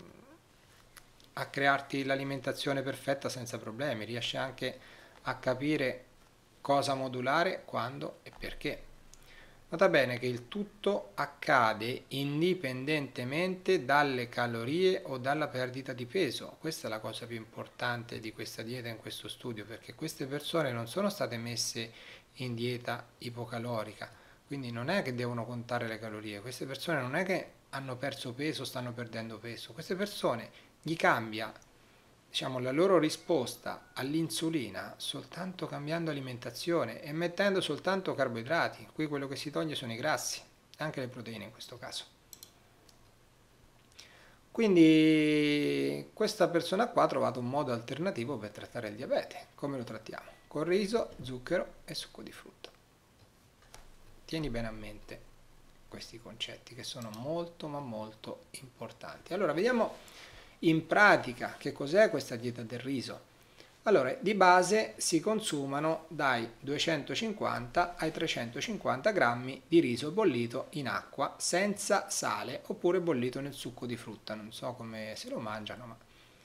a crearti l'alimentazione perfetta senza problemi, riesci anche a capire cosa modulare, quando e perché. Nota bene che il tutto accade indipendentemente dalle calorie o dalla perdita di peso. Questa è la cosa più importante di questa dieta in questo studio, perché queste persone non sono state messe in dieta ipocalorica, quindi non è che devono contare le calorie, queste persone non è che hanno perso peso, stanno perdendo peso, queste persone gli cambia, diciamo, la loro risposta all'insulina soltanto cambiando alimentazione e mettendo soltanto carboidrati. Qui quello che si toglie sono i grassi, anche le proteine in questo caso. Quindi questa persona qua ha trovato un modo alternativo per trattare il diabete. Come lo trattiamo? Con riso, zucchero e succo di frutta. Tieni bene a mente questi concetti che sono molto ma molto importanti. Allora vediamo in pratica che cos'è questa dieta del riso. Allora, di base si consumano dai duecentocinquanta ai trecentocinquanta grammi di riso bollito in acqua senza sale oppure bollito nel succo di frutta. Non so come se lo mangiano, ma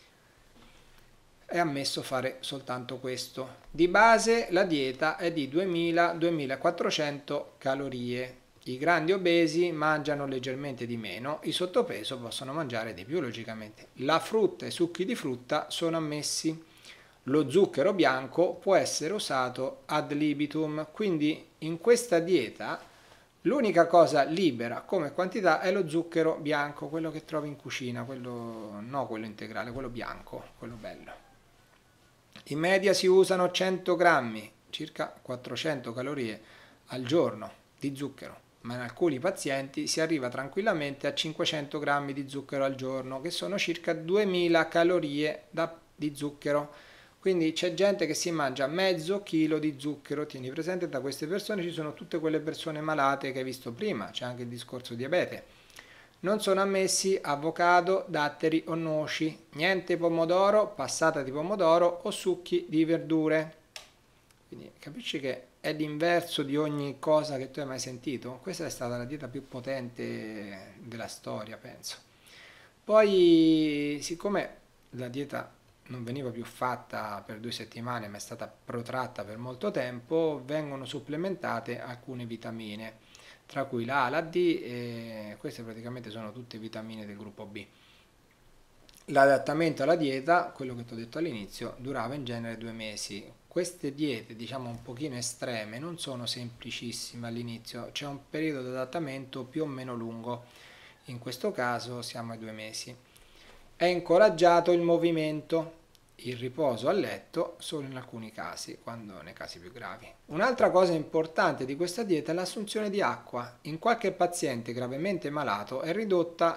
è ammesso fare soltanto questo. Di base la dieta è di duemila duemilaquattrocento calorie. I grandi obesi mangiano leggermente di meno, i sottopeso possono mangiare di più logicamente. La frutta e i succhi di frutta sono ammessi. Lo zucchero bianco può essere usato ad libitum, quindi in questa dieta l'unica cosa libera come quantità è lo zucchero bianco, quello che trovi in cucina, quello, no quello integrale, quello bianco, quello bello. In media si usano cento grammi, circa quattrocento calorie al giorno di zucchero, ma in alcuni pazienti si arriva tranquillamente a cinquecento grammi di zucchero al giorno, che sono circa duemila calorie da, di zucchero. Quindi c'è gente che si mangia mezzo chilo di zucchero. Tieni presente, da queste persone ci sono tutte quelle persone malate che hai visto prima, c'è anche il discorso diabete. Non sono ammessi avocado, datteri o noci, niente pomodoro, passata di pomodoro o succhi di verdure. Quindi capisci che è l'inverso di ogni cosa che tu hai mai sentito? Questa è stata la dieta più potente della storia, penso. Poi, siccome la dieta non veniva più fatta per due settimane, ma è stata protratta per molto tempo, vengono supplementate alcune vitamine, tra cui la A, la D, e queste praticamente sono tutte vitamine del gruppo B. L'adattamento alla dieta, quello che ti ho detto all'inizio, durava in genere due mesi. Queste diete, diciamo un pochino estreme, non sono semplicissime all'inizio, c'è un periodo di adattamento più o meno lungo, in questo caso siamo ai due mesi. È incoraggiato il movimento, il riposo a letto solo in alcuni casi, quando nei casi più gravi. Un'altra cosa importante di questa dieta è l'assunzione di acqua. In qualche paziente gravemente malato è ridotta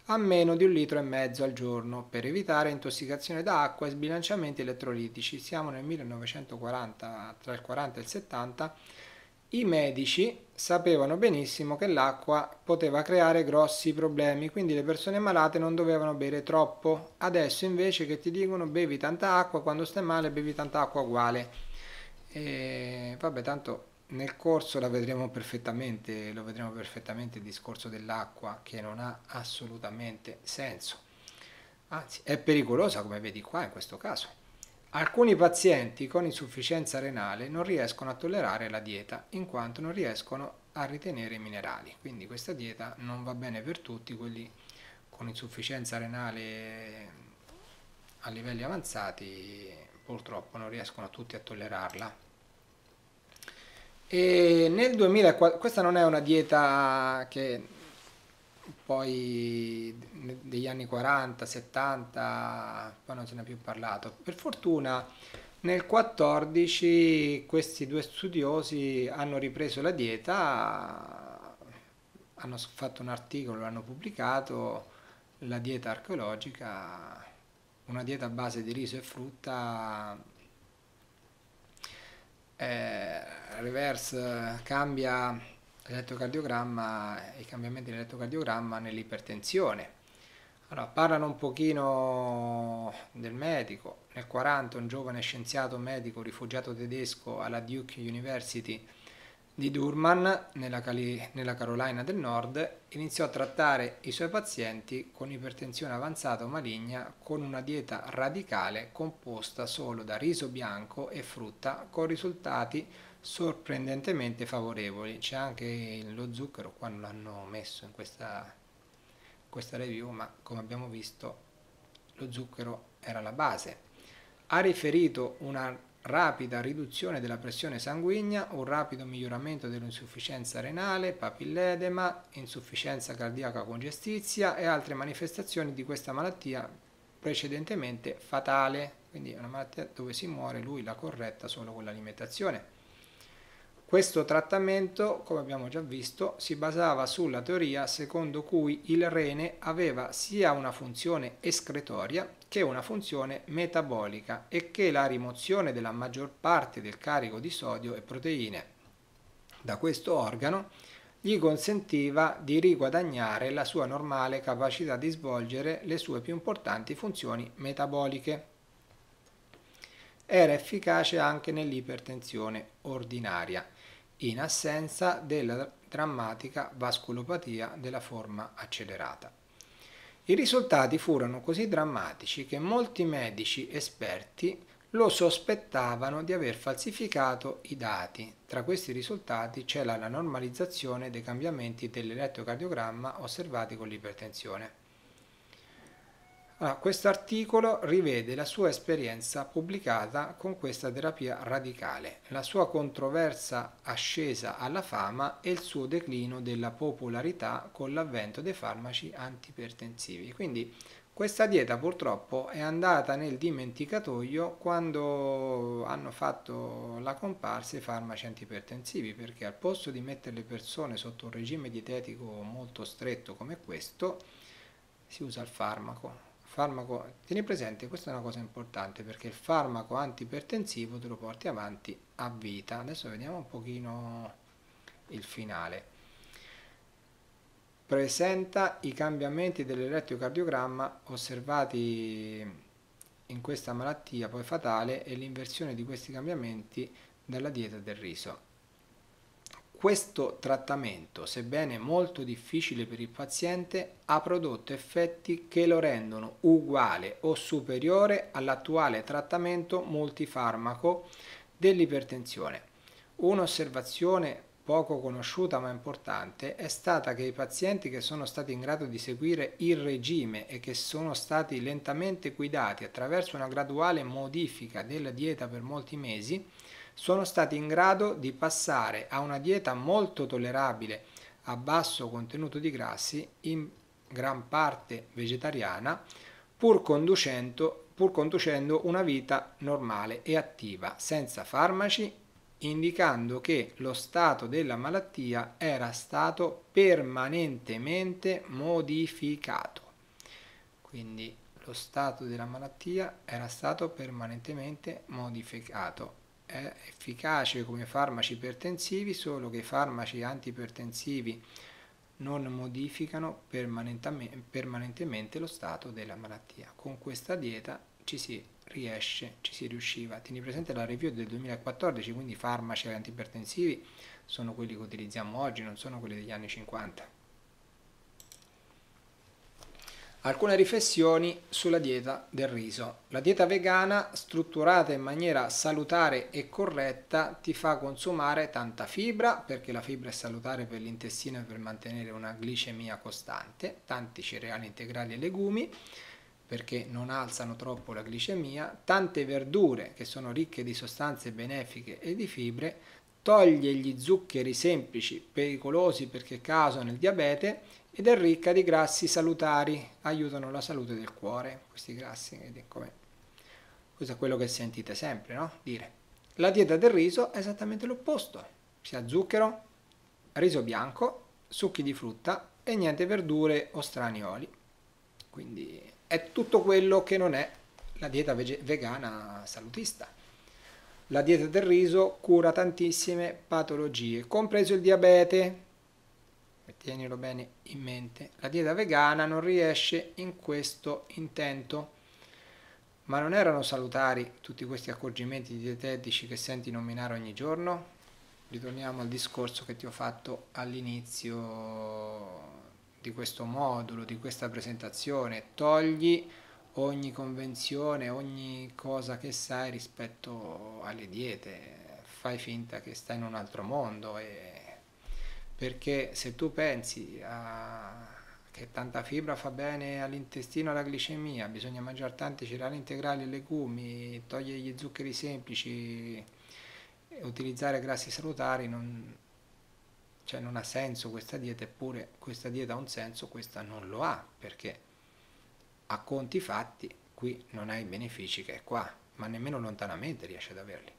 a meno di un litro e mezzo al giorno per evitare intossicazione da acqua e sbilanciamenti elettrolitici. Siamo nel millenovecentoquaranta, tra il quaranta e il settanta. I medici sapevano benissimo che l'acqua poteva creare grossi problemi, quindi le persone malate non dovevano bere troppo. Adesso invece che ti dicono bevi tanta acqua, quando stai male bevi tanta acqua uguale. E vabbè, tanto nel corso la vedremo perfettamente, lo vedremo perfettamente il discorso dell'acqua che non ha assolutamente senso. Anzi, è pericolosa come vedi qua in questo caso. Alcuni pazienti con insufficienza renale non riescono a tollerare la dieta in quanto non riescono a ritenere i minerali. Quindi questa dieta non va bene per tutti, quelli con insufficienza renale a livelli avanzati purtroppo non riescono tutti a tollerarla. E nel duemilaquattro, questa non è una dieta che poi degli anni quaranta, settanta, poi non se ne è più parlato. Per fortuna nel quattordici questi due studiosi hanno ripreso la dieta, hanno fatto un articolo, l'hanno pubblicato, la dieta archeologica, una dieta a base di riso e frutta. Eh, reverse cambia l'elettrocardiogramma e i cambiamenti dell'elettrocardiogramma nell'ipertensione. Allora, parlano un pochino del medico. Nel quaranta un giovane scienziato medico rifugiato tedesco alla Duke University di Durham, nella, Cali- nella Carolina del Nord, iniziò a trattare i suoi pazienti con ipertensione avanzata o maligna con una dieta radicale composta solo da riso bianco e frutta, con risultati sorprendentemente favorevoli. C'è anche lo zucchero, qua non l'hanno messo in questa, questa review, ma come abbiamo visto lo zucchero era la base. Ha riferito una rapida riduzione della pressione sanguigna, un rapido miglioramento dell'insufficienza renale, papilledema, insufficienza cardiaca congestizia e altre manifestazioni di questa malattia precedentemente fatale. Quindi è una malattia dove si muore, lui l'ha corretta solo con l'alimentazione. Questo trattamento, come abbiamo già visto, si basava sulla teoria secondo cui il rene aveva sia una funzione escretoria che una funzione metabolica e che la rimozione della maggior parte del carico di sodio e proteine da questo organo gli consentiva di riguadagnare la sua normale capacità di svolgere le sue più importanti funzioni metaboliche. Era efficace anche nell'ipertensione ordinaria, in assenza della drammatica vasculopatia della forma accelerata. I risultati furono così drammatici che molti medici esperti lo sospettavano di aver falsificato i dati. Tra questi risultati c'è la normalizzazione dei cambiamenti dell'elettrocardiogramma osservati con l'ipertensione. Allora, questo articolo rivede la sua esperienza pubblicata con questa terapia radicale, la sua controversa ascesa alla fama e il suo declino della popolarità con l'avvento dei farmaci antipertensivi. Quindi questa dieta purtroppo è andata nel dimenticatoio quando hanno fatto la comparsa i farmaci antipertensivi, perché al posto di mettere le persone sotto un regime dietetico molto stretto come questo, si usa il farmaco. Farmaco, tieni presente, questa è una cosa importante perché il farmaco antipertensivo te lo porti avanti a vita. Adesso vediamo un pochino il finale. Presenta i cambiamenti dell'elettrocardiogramma osservati in questa malattia poi fatale e l'inversione di questi cambiamenti dalla dieta del riso. Questo trattamento, sebbene molto difficile per il paziente, ha prodotto effetti che lo rendono uguale o superiore all'attuale trattamento multifarmaco dell'ipertensione. Un'osservazione poco conosciuta ma importante è stata che i pazienti che sono stati in grado di seguire il regime e che sono stati lentamente guidati attraverso una graduale modifica della dieta per molti mesi sono stati in grado di passare a una dieta molto tollerabile a basso contenuto di grassi, in gran parte vegetariana, pur conducendo, pur conducendo una vita normale e attiva, senza farmaci, indicando che lo stato della malattia era stato permanentemente modificato. quindi lo stato della malattia era stato permanentemente modificato. È efficace come farmaci ipertensivi, solo che i farmaci antiipertensivi non modificano permanentemente lo stato della malattia. Con questa dieta ci si riesce, ci si riusciva. Tieni presente la review del duemilaquattordici, quindi i farmaci antiipertensivi sono quelli che utilizziamo oggi, non sono quelli degli anni cinquanta. Alcune riflessioni sulla dieta del riso. La dieta vegana, strutturata in maniera salutare e corretta, ti fa consumare tanta fibra, perché la fibra è salutare per l'intestino e per mantenere una glicemia costante, tanti cereali integrali e legumi, perché non alzano troppo la glicemia, tante verdure che sono ricche di sostanze benefiche e di fibre, toglie gli zuccheri semplici pericolosi perché causano il diabete, ed è ricca di grassi salutari, aiutano la salute del cuore, questi grassi, vedi come? Questo è quello che sentite sempre, no? Dire. La dieta del riso è esattamente l'opposto, si ha zucchero, riso bianco, succhi di frutta e niente verdure o strani oli, quindi è tutto quello che non è la dieta vegana salutista. La dieta del riso cura tantissime patologie, compreso il diabete. Tienilo bene in mente. La dieta vegana non riesce in questo intento. Ma non erano salutari tutti questi accorgimenti dietetici che senti nominare ogni giorno? Ritorniamo al discorso che ti ho fatto all'inizio di questo modulo, di questa presentazione. Togli ogni convenzione, ogni cosa che sai rispetto alle diete. Fai finta che stai in un altro mondo e perché se tu pensi a che tanta fibra fa bene all'intestino, alla glicemia, bisogna mangiare tanti cereali integrali e legumi, togliere gli zuccheri semplici e utilizzare grassi salutari, non, cioè non ha senso questa dieta, eppure questa dieta ha un senso, questa non lo ha, perché a conti fatti qui non hai i benefici che è qua, ma nemmeno lontanamente riesci ad averli.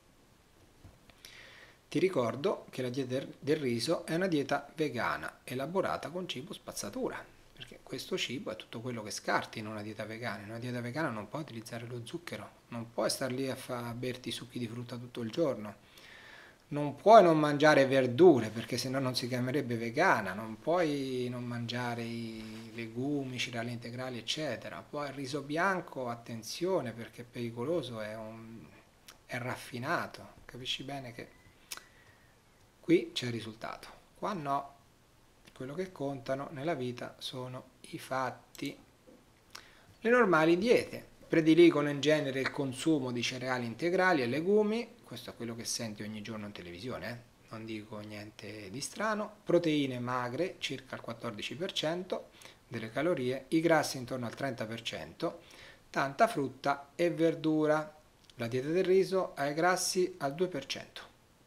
Ti ricordo che la dieta del riso è una dieta vegana, elaborata con cibo spazzatura, perché questo cibo è tutto quello che scarti in una dieta vegana. In una dieta vegana non puoi utilizzare lo zucchero, non puoi star lì a, fa, a berti succhi di frutta tutto il giorno, non puoi non mangiare verdure, perché sennò non si chiamerebbe vegana, non puoi non mangiare i legumi, cereali integrali, eccetera. Poi il riso bianco, attenzione, perché è pericoloso, è, un, è raffinato, capisci bene che qui c'è il risultato, qua no, quello che contano nella vita sono i fatti. Le normali diete prediligono in genere il consumo di cereali integrali e legumi, questo è quello che senti ogni giorno in televisione, eh? Non dico niente di strano, proteine magre, circa il quattordici per cento delle calorie, i grassi intorno al trenta per cento, tanta frutta e verdura. La dieta del riso ha i grassi al due per cento.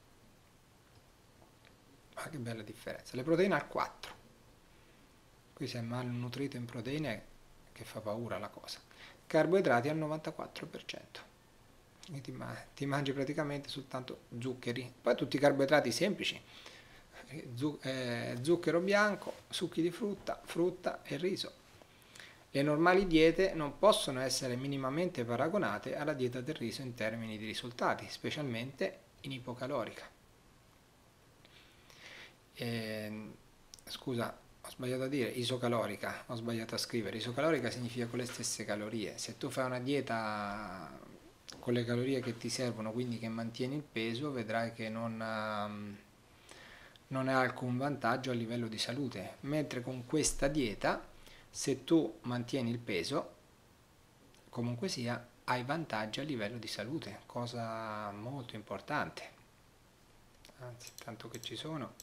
Ah, che bella differenza. Le proteine al quattro per cento. Qui sei malnutrito in proteine che fa paura la cosa. Carboidrati al novantaquattro per cento. Quindi ti, ti mangi praticamente soltanto zuccheri. Poi tutti i carboidrati semplici. Zucchero bianco, succhi di frutta, frutta e riso. Le normali diete non possono essere minimamente paragonate alla dieta del riso in termini di risultati, specialmente in ipocalorica. Eh, scusa, ho sbagliato a dire isocalorica, ho sbagliato a scrivere. Isocalorica significa con le stesse calorie. Se tu fai una dieta con le calorie che ti servono, quindi che mantieni il peso, vedrai che non, um, non ha alcun vantaggio a livello di salute. Mentre con questa dieta, se tu mantieni il peso, comunque sia, hai vantaggi a livello di salute, cosa molto importante. Anzi, tanto che ci sono,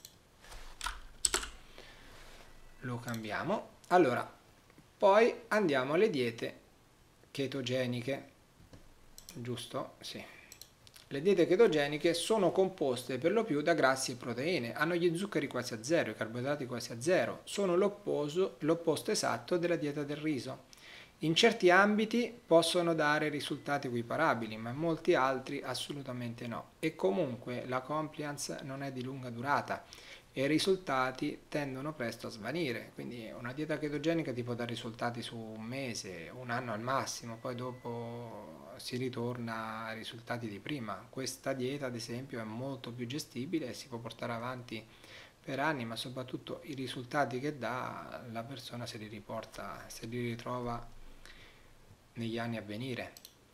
lo cambiamo. Allora, poi andiamo alle diete chetogeniche, giusto? Sì. Le diete chetogeniche sono composte per lo più da grassi e proteine, hanno gli zuccheri quasi a zero, i carboidrati quasi a zero, sono l'opposto, l'opposto esatto della dieta del riso. In certi ambiti possono dare risultati equiparabili, ma in molti altri assolutamente no. E comunque la compliance non è di lunga durata. e i risultati tendono presto a svanire. Quindi una dieta chetogenica ti può dare risultati su un mese, un anno al massimo, poi dopo si ritorna ai risultati di prima. Questa dieta, ad esempio, è molto più gestibile e si può portare avanti per anni, ma soprattutto i risultati che dà la persona se li riporta, se li ritrova negli anni a venire.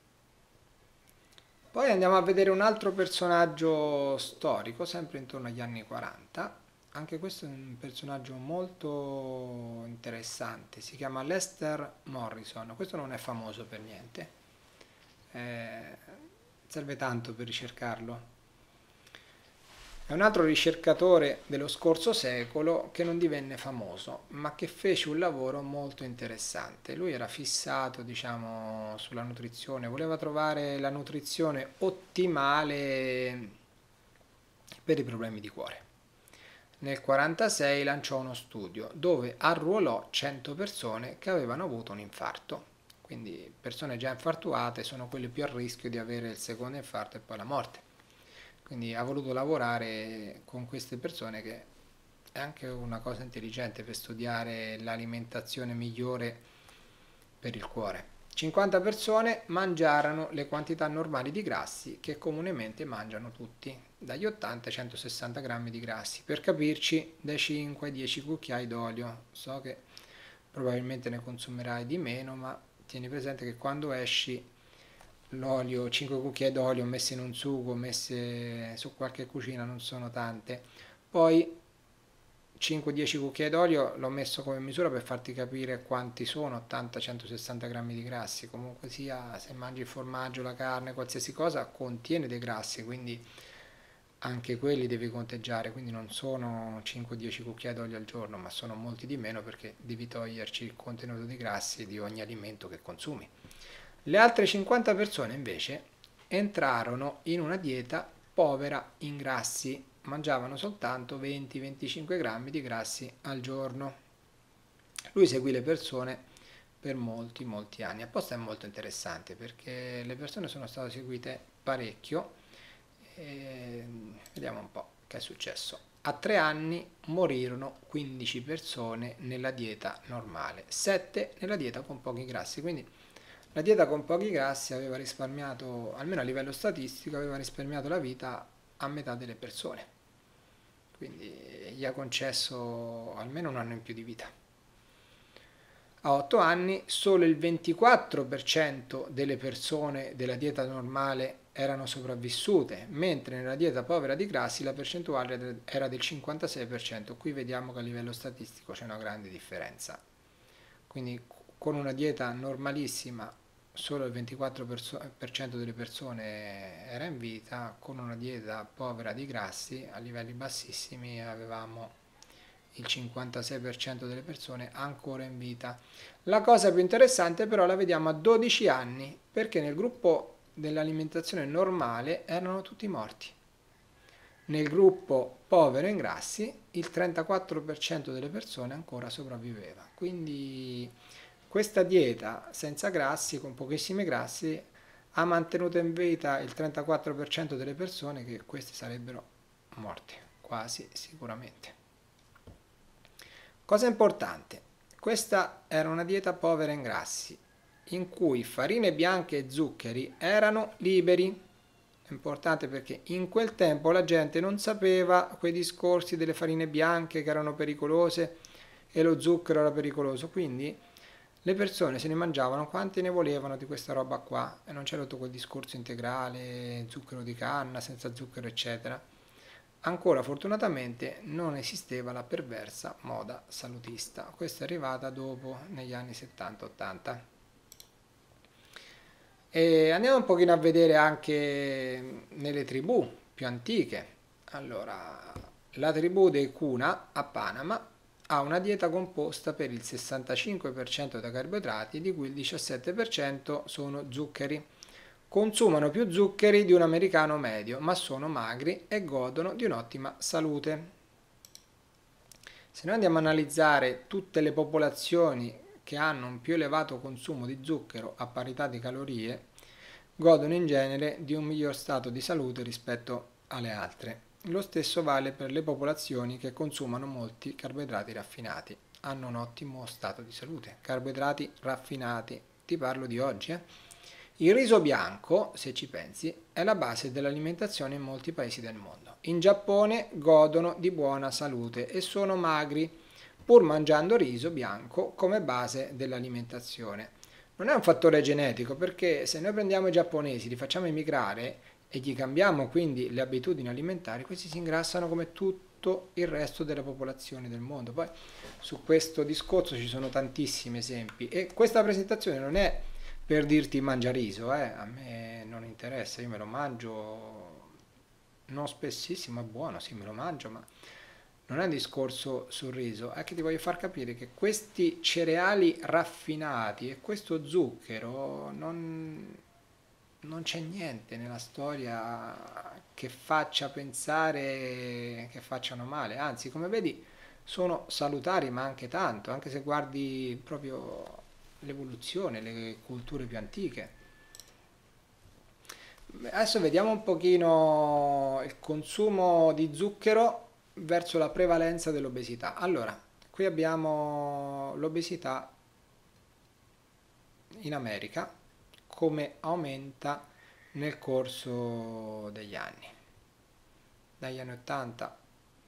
Poi andiamo a vedere un altro personaggio storico, sempre intorno agli anni quaranta. Anche questo è un personaggio molto interessante, si chiama Lester Morrison. Questo non è famoso per niente, eh, serve tanto per ricercarlo. È un altro ricercatore dello scorso secolo che non divenne famoso, ma che fece un lavoro molto interessante. Lui era fissato, diciamo, sulla nutrizione, voleva trovare la nutrizione ottimale per i problemi di cuore. Nel quarantasei lanciò uno studio dove arruolò cento persone che avevano avuto un infarto. Quindi persone già infartuate sono quelle più a rischio di avere il secondo infarto e poi la morte. Quindi ha voluto lavorare con queste persone, che è anche una cosa intelligente per studiare l'alimentazione migliore per il cuore. cinquanta persone mangiarono le quantità normali di grassi che comunemente mangiano tutti, dagli ottanta ai centosessanta grammi di grassi. Per capirci, dai cinque ai dieci cucchiai d'olio. So che probabilmente ne consumerai di meno, ma tieni presente che quando esci l'olio, cinque cucchiai d'olio messe in un sugo, messe su qualche cucina, non sono tante. Poi cinque dieci cucchiai d'olio l'ho messo come misura per farti capire quanti sono, ottanta centosessanta grammi di grassi. Comunque sia, se mangi il formaggio, la carne, qualsiasi cosa contiene dei grassi, quindi anche quelli devi conteggiare. Quindi non sono cinque dieci cucchiai d'olio al giorno, ma sono molti di meno, perché devi toglierci il contenuto di grassi di ogni alimento che consumi. Le altre cinquanta persone invece entrarono in una dieta povera in grassi, mangiavano soltanto venti venticinque grammi di grassi al giorno. Lui seguì le persone per molti molti anni. Apposta è molto interessante perché le persone sono state seguite parecchio e vediamo un po' che è successo. A tre anni morirono quindici persone nella dieta normale, sette nella dieta con pochi grassi, quindi la dieta con pochi grassi aveva risparmiato, almeno a livello statistico, aveva risparmiato la vita a metà delle persone. Quindi gli ha concesso almeno un anno in più di vita. A otto anni solo il ventiquattro per cento delle persone della dieta normale erano sopravvissute, mentre nella dieta povera di grassi la percentuale era del cinquantasei per cento. Qui vediamo che a livello statistico c'è una grande differenza. Quindi con una dieta normalissima solo il ventiquattro per cento delle persone era in vita, con una dieta povera di grassi a livelli bassissimi avevamo il cinquantasei per cento delle persone ancora in vita. La cosa più interessante però la vediamo a dodici anni, perché nel gruppo dell'alimentazione normale erano tutti morti. Nel gruppo povero in grassi il trentaquattro per cento delle persone ancora sopravviveva. Quindi questa dieta senza grassi, con pochissimi grassi, ha mantenuto in vita il trentaquattro per cento delle persone che queste sarebbero morte, quasi sicuramente. Cosa importante, questa era una dieta povera in grassi, in cui farine bianche e zuccheri erano liberi. È importante perché in quel tempo la gente non sapeva quei discorsi delle farine bianche che erano pericolose e lo zucchero era pericoloso, quindi le persone se ne mangiavano quanti ne volevano di questa roba qua e non c'era tutto quel discorso integrale, zucchero di canna, senza zucchero, eccetera. Ancora fortunatamente non esisteva la perversa moda salutista. Questa è arrivata dopo, negli anni settanta ottanta. E andiamo un pochino a vedere anche nelle tribù più antiche. Allora, la tribù dei Kuna a Panama ha una dieta composta per il sessantacinque per cento da carboidrati, di cui il diciassette per cento sono zuccheri. Consumano più zuccheri di un americano medio, ma sono magri e godono di un'ottima salute. Se noi andiamo a analizzare tutte le popolazioni che hanno un più elevato consumo di zucchero a parità di calorie, godono in genere di un miglior stato di salute rispetto alle altre. Lo stesso vale per le popolazioni che consumano molti carboidrati raffinati. Hanno un ottimo stato di salute. Carboidrati raffinati, ti parlo di oggi, eh? Il riso bianco, se ci pensi, è la base dell'alimentazione in molti paesi del mondo. In Giappone godono di buona salute e sono magri, pur mangiando riso bianco come base dell'alimentazione. Non è un fattore genetico, perché se noi prendiamo i giapponesi, li facciamo emigrare e gli cambiamo quindi le abitudini alimentari, questi si ingrassano come tutto il resto della popolazione del mondo. Poi su questo discorso ci sono tantissimi esempi e questa presentazione non è per dirti mangia riso, eh? A me non interessa, io me lo mangio, non spessissimo, è buono, sì me lo mangio, ma non è un discorso sul riso, è che ti voglio far capire che questi cereali raffinati e questo zucchero non, non c'è niente nella storia che faccia pensare che facciano male, anzi, come vedi, sono salutari, ma anche tanto, anche se guardi proprio l'evoluzione, le culture più antiche. Adesso vediamo un pochino il consumo di zucchero verso la prevalenza dell'obesità. Allora, qui abbiamo l'obesità in America, come aumenta nel corso degli anni. Dagli anni ottanta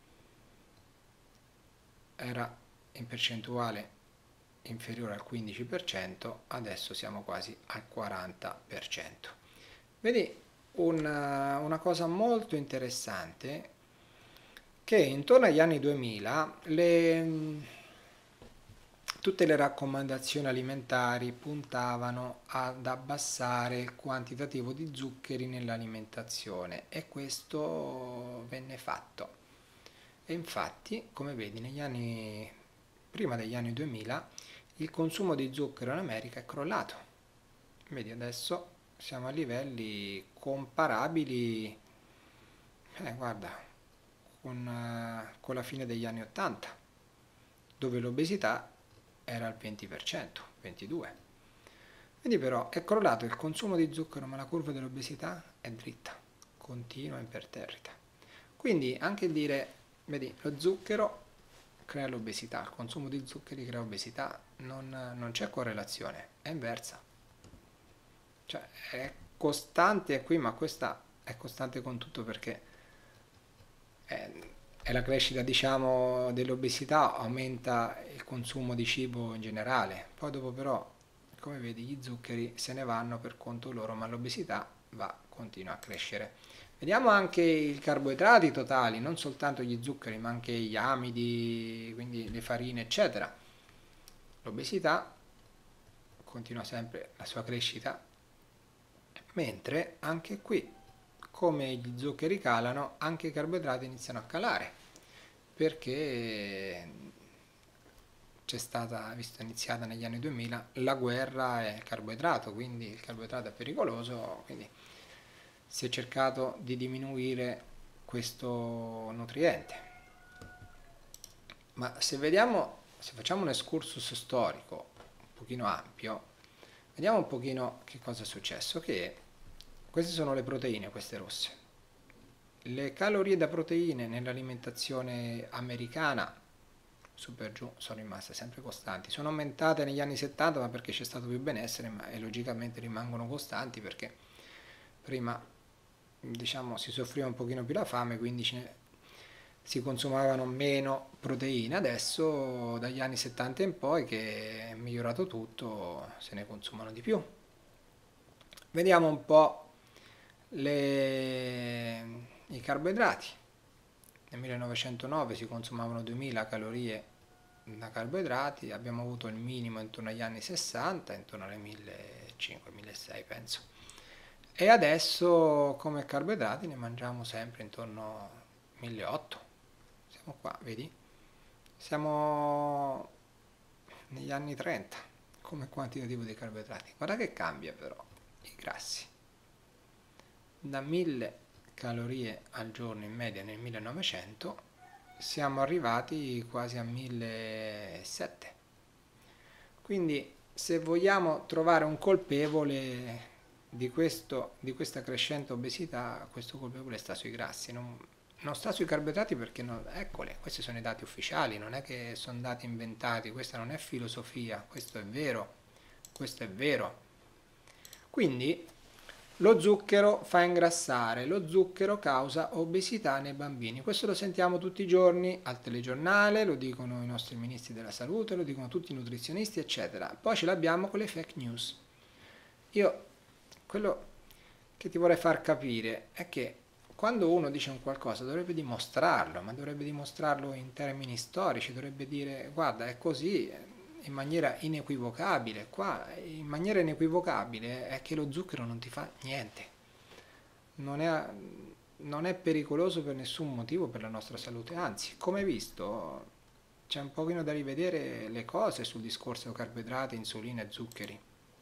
era in percentuale inferiore al quindici per cento, adesso siamo quasi al quaranta per cento. Vedi una, una cosa molto interessante, che intorno agli anni duemila le, tutte le raccomandazioni alimentari puntavano ad abbassare il quantitativo di zuccheri nell'alimentazione e questo venne fatto. E infatti, come vedi, negli anni, prima degli anni duemila il consumo di zucchero in America è crollato. Vedi, adesso siamo a livelli comparabili, eh, guarda, con, eh, con la fine degli anni ottanta, dove l'obesità era al venti per cento, ventidue per cento. Vedi però, è crollato il consumo di zucchero, ma la curva dell'obesità è dritta, continua imperterrita. Quindi anche dire, vedi, lo zucchero crea l'obesità, il consumo di zuccheri crea obesità, non, non c'è correlazione, è inversa. Cioè è costante qui, ma questa è costante con tutto, perché è, è la crescita, diciamo, dell'obesità, aumenta il consumo di cibo in generale. Poi dopo però, come vedi, gli zuccheri se ne vanno per conto loro, ma l'obesità va, continua a crescere. Vediamo anche i carboidrati totali, non soltanto gli zuccheri, ma anche gli amidi, quindi le farine, eccetera. L'obesità continua sempre la sua crescita, mentre anche qui, come gli zuccheri calano, anche i carboidrati iniziano a calare, perché c'è stata, visto iniziata negli anni duemila, la guerra è il carboidrato, quindi il carboidrato è pericoloso, quindi si è cercato di diminuire questo nutriente. Ma se vediamo, se facciamo un excursus storico un pochino ampio, vediamo un pochino che cosa è successo, che queste sono le proteine, queste rosse. Le calorie da proteine nell'alimentazione americana, su per giù, sono rimaste sempre costanti. Sono aumentate negli anni settanta, ma perché c'è stato più benessere, ma e logicamente rimangono costanti perché prima, diciamo, si soffriva un pochino più la fame, quindi ce si consumavano meno proteine. Adesso, dagli anni settanta in poi, che è migliorato tutto, se ne consumano di più. Vediamo un po' le, i carboidrati. Nel millenovecentonove si consumavano duemila calorie da carboidrati, abbiamo avuto il minimo intorno agli anni sessanta, intorno alle millecinquecento milleseicento penso. E adesso come carboidrati ne mangiamo sempre intorno a milleottocento. Siamo qua, vedi? Siamo negli anni trenta come quantitativo di carboidrati. Guarda che cambia però i grassi. Da mille calorie al giorno in media nel millenovecento siamo arrivati quasi a millesettecento. Quindi se vogliamo trovare un colpevole di, questo, di questa crescente obesità, questo colpevole sta sui grassi. Non, Non sta sui carboidrati perché non, eccole, questi sono i dati ufficiali, non è che sono dati inventati, questa non è filosofia, questo è vero, questo è vero. Quindi lo zucchero fa ingrassare, lo zucchero causa obesità nei bambini. Questo lo sentiamo tutti i giorni al telegiornale, lo dicono i nostri ministri della salute, lo dicono tutti i nutrizionisti, eccetera. Poi ce l'abbiamo con le fake news. Io quello che ti vorrei far capire è che quando uno dice un qualcosa dovrebbe dimostrarlo, ma dovrebbe dimostrarlo in termini storici, dovrebbe dire guarda è così, in maniera inequivocabile. Qua in maniera inequivocabile è che lo zucchero non ti fa niente, non è, non è pericoloso per nessun motivo per la nostra salute, anzi, come visto, c'è un pochino da rivedere le cose sul discorso carboidrati, insulina e zuccheri.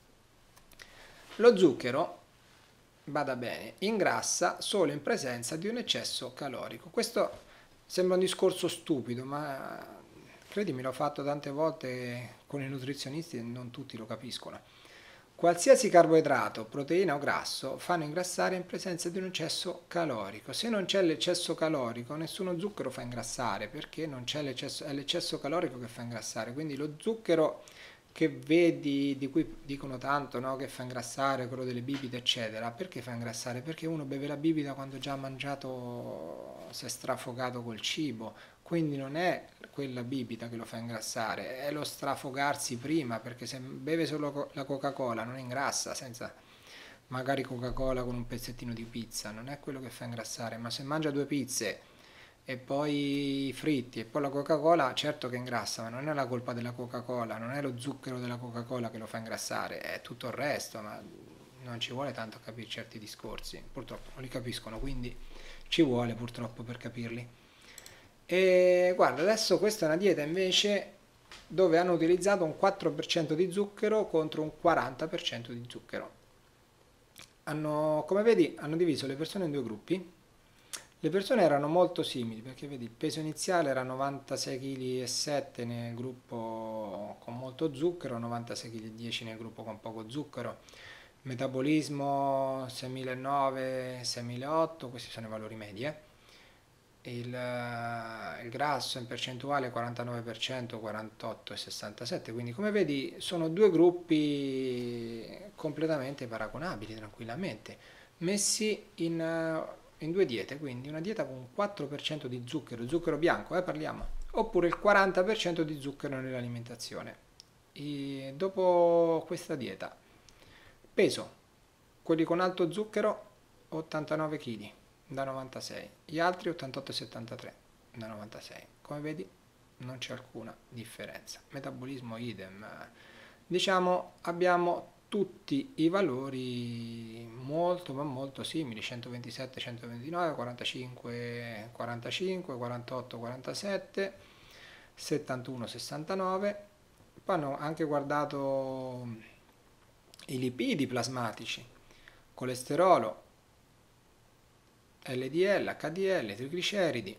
Lo zucchero, bada bene, ingrassa solo in presenza di un eccesso calorico. Questo sembra un discorso stupido, ma credimi, l'ho fatto tante volte con i nutrizionisti e non tutti lo capiscono. Qualsiasi carboidrato, proteina o grasso fanno ingrassare in presenza di un eccesso calorico. Se non c'è l'eccesso calorico, nessuno zucchero fa ingrassare, perché non c'è l'eccesso, è l'eccesso calorico che fa ingrassare. Quindi lo zucchero che vedi, di cui dicono tanto, no? Che fa ingrassare, quello delle bibite, eccetera. Perché fa ingrassare? Perché uno beve la bibita quando già ha mangiato, si è strafogato col cibo. Quindi non è quella bibita che lo fa ingrassare, è lo strafogarsi prima, perché se beve solo la Coca-Cola non ingrassa, senza magari Coca-Cola con un pezzettino di pizza, non è quello che fa ingrassare, ma se mangia due pizze e poi i fritti e poi la Coca-Cola, certo che ingrassa, ma non è la colpa della Coca-Cola, non è lo zucchero della Coca-Cola che lo fa ingrassare, è tutto il resto, ma non ci vuole tanto a capire certi discorsi, purtroppo non li capiscono, quindi ci vuole purtroppo per capirli. E guarda, adesso questa è una dieta invece dove hanno utilizzato un quattro per cento di zucchero contro un quaranta per cento di zucchero. Hanno, come vedi, hanno diviso le persone in due gruppi. Le persone erano molto simili perché vedi il peso iniziale era novantasei virgola sette chili nel gruppo con molto zucchero, novantasei virgola dieci chili nel gruppo con poco zucchero, metabolismo seimilanovecento, seimilaottocento, questi sono i valori medi. Eh. Il, il grasso in percentuale quarantanove per cento, quarantotto e sessantasette, quindi come vedi sono due gruppi completamente paragonabili tranquillamente, messi in, in due diete, quindi una dieta con un quattro per cento di zucchero, zucchero bianco, eh, parliamo, oppure il quaranta per cento di zucchero nell'alimentazione. E dopo questa dieta, peso, quelli con alto zucchero ottantanove chili da novantasei, gli altri ottantotto e settantatré da novantasei. Come vedi non c'è alcuna differenza. Metabolismo idem. Diciamo abbiamo tutti i valori molto ma molto simili, centoventisette, centoventinove, quarantacinque, quarantacinque, quarantotto, quarantasette, settantuno, sessantanove. Poi hanno anche guardato i lipidi plasmatici, colesterolo, L D L, H D L, trigliceridi,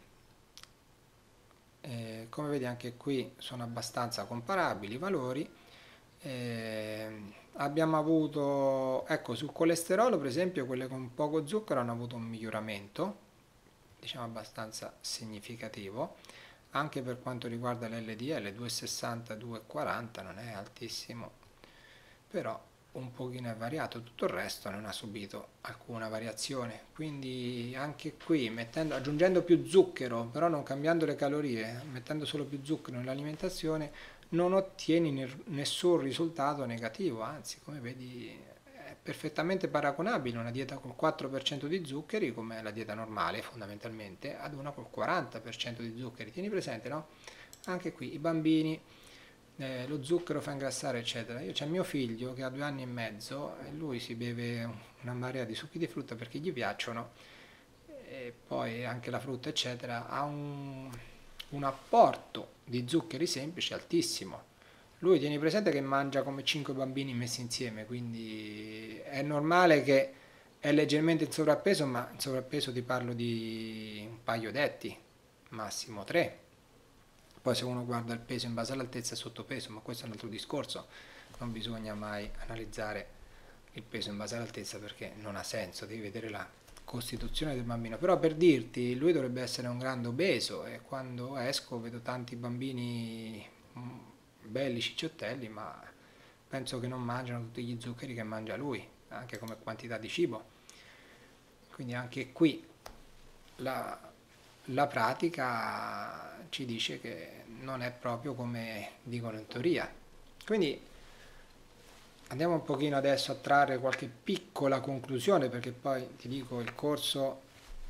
eh, come vedi anche qui sono abbastanza comparabili i valori. Eh, abbiamo avuto, ecco, sul colesterolo per esempio quelle con poco zucchero hanno avuto un miglioramento, diciamo abbastanza significativo, anche per quanto riguarda l'L D L, due virgola sessanta, due virgola quaranta, non è altissimo, però un pochino è variato, tutto il resto non ha subito alcuna variazione, quindi anche qui mettendo, aggiungendo più zucchero, però non cambiando le calorie, mettendo solo più zucchero nell'alimentazione, non ottieni nessun risultato negativo, anzi come vedi è perfettamente paragonabile una dieta col quattro per cento di zuccheri, come la dieta normale fondamentalmente, ad una col quaranta per cento di zuccheri. Tieni presente, no? Anche qui i bambini, eh, lo zucchero fa ingrassare eccetera. Io c'è mio figlio che ha due anni e mezzo e lui si beve una marea di succhi di frutta perché gli piacciono, e poi anche la frutta eccetera ha un, un apporto di zuccheri semplici altissimo. Lui tieni presente che mangia come cinque bambini messi insieme, quindi è normale che è leggermente in sovrappeso, ma in sovrappeso ti parlo di un paio d'etti, massimo tre. Poi se uno guarda il peso in base all'altezza è sottopeso, ma questo è un altro discorso, non bisogna mai analizzare il peso in base all'altezza perché non ha senso, devi vedere la costituzione del bambino, però per dirti, lui dovrebbe essere un grande obeso e quando esco vedo tanti bambini mm, belli cicciottelli, ma penso che non mangiano tutti gli zuccheri che mangia lui, anche come quantità di cibo. Quindi anche qui la, la pratica ci dice che non è proprio come dicono in teoria. Quindi andiamo un pochino adesso a trarre qualche piccola conclusione, perché poi ti dico il corso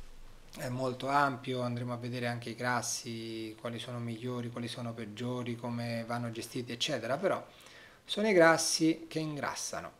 è molto ampio, andremo a vedere anche i grassi, quali sono migliori, quali sono peggiori, come vanno gestiti, eccetera, però sono i grassi che ingrassano.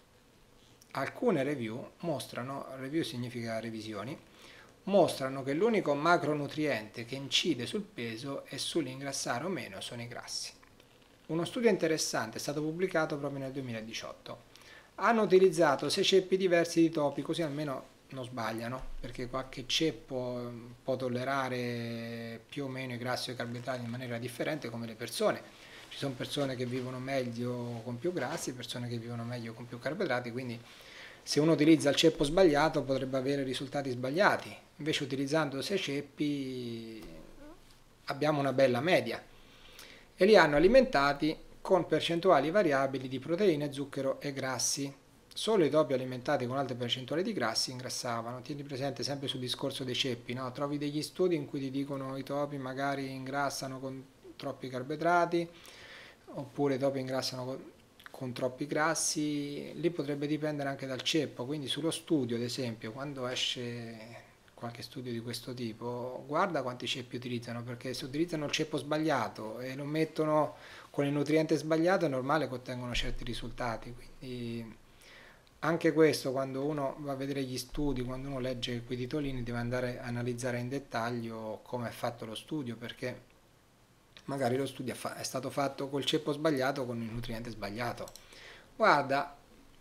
Alcune review mostrano, review significa revisioni, mostrano che l'unico macronutriente che incide sul peso e sull'ingrassare o meno sono i grassi. Uno studio interessante è stato pubblicato proprio nel duemiladiciotto. Hanno utilizzato sei ceppi diversi di topi, così almeno non sbagliano, perché qualche ceppo può tollerare più o meno i grassi o i carboidrati in maniera differente, come le persone. Ci sono persone che vivono meglio con più grassi, persone che vivono meglio con più carboidrati, quindi se uno utilizza il ceppo sbagliato potrebbe avere risultati sbagliati. Invece utilizzando sei ceppi abbiamo una bella media. E li hanno alimentati con percentuali variabili di proteine, zucchero e grassi. Solo i topi alimentati con alte percentuali di grassi ingrassavano. Tieni presente sempre sul discorso dei ceppi, no? Trovi degli studi in cui ti dicono i topi magari ingrassano con troppi carboidrati, oppure i topi ingrassano con, con troppi grassi. Lì potrebbe dipendere anche dal ceppo, quindi sullo studio, ad esempio, quando esce qualche studio di questo tipo, guarda quanti ceppi utilizzano, perché se utilizzano il ceppo sbagliato e lo mettono con il nutriente sbagliato è normale che ottengono certi risultati. Quindi anche questo, quando uno va a vedere gli studi, quando uno legge quei titolini, deve andare a analizzare in dettaglio come è fatto lo studio, perché magari lo studio è stato fatto col ceppo sbagliato, con il nutriente sbagliato. Guarda,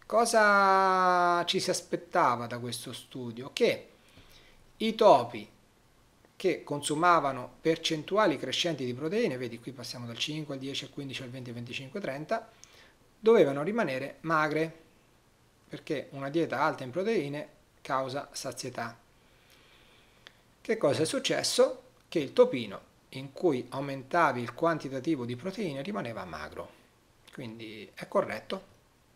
cosa ci si aspettava da questo studio? Che i topi che consumavano percentuali crescenti di proteine, vedi qui passiamo dal cinque al dieci al quindici al venti al venticinque al trenta, dovevano rimanere magre, perché una dieta alta in proteine causa sazietà. Che cosa è successo? Che il topino, in cui aumentavi il quantitativo di proteine, rimaneva magro. Quindi è corretto.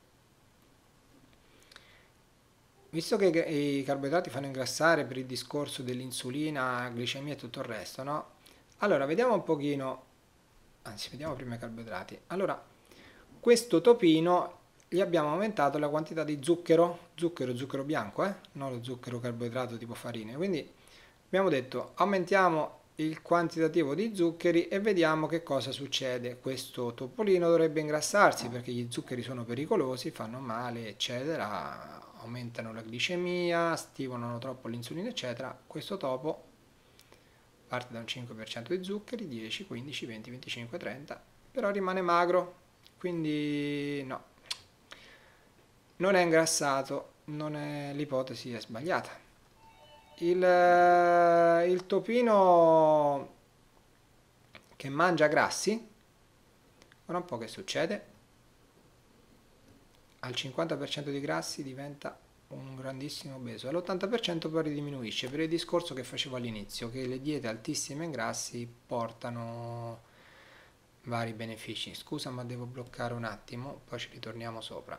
Visto che i carboidrati fanno ingrassare per il discorso dell'insulina, glicemia e tutto il resto, no? Allora, vediamo un pochino, anzi, vediamo prima i carboidrati. Allora, questo topino gli abbiamo aumentato la quantità di zucchero, zucchero, zucchero bianco, eh? Non lo zucchero carboidrato tipo farine. Quindi abbiamo detto, aumentiamo il quantitativo di zuccheri e vediamo che cosa succede. Questo topolino dovrebbe ingrassarsi perché gli zuccheri sono pericolosi, fanno male, eccetera, aumentano la glicemia, stimolano troppo l'insulina, eccetera. Questo topo parte da un cinque per cento di zuccheri, dieci, quindici, venti, venticinque, trenta, però rimane magro, quindi no, non è ingrassato, non è, l'ipotesi è sbagliata. Il, il topino che mangia grassi, guarda un po' che succede, al cinquanta per cento di grassi diventa un grandissimo obeso, all'ottanta per cento poi diminuisce, per il discorso che facevo all'inizio, che le diete altissime in grassi portano vari benefici. Scusa, ma devo bloccare un attimo, poi ci ritorniamo sopra.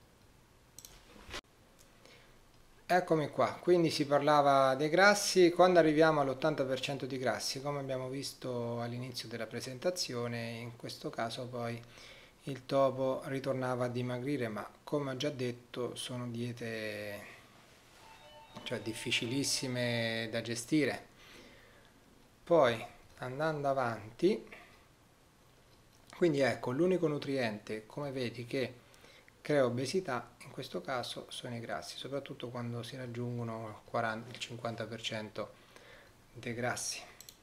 Eccomi qua, quindi si parlava dei grassi. Quando arriviamo all'ottanta per cento di grassi, come abbiamo visto all'inizio della presentazione, in questo caso poi il topo ritornava a dimagrire, ma come ho già detto sono diete, cioè, difficilissime da gestire. Poi andando avanti, quindi ecco, l'unico nutriente, come vedi, che crea obesità in questo caso sono i grassi, soprattutto quando si raggiungono il quaranta, il cinquanta per cento dei grassi.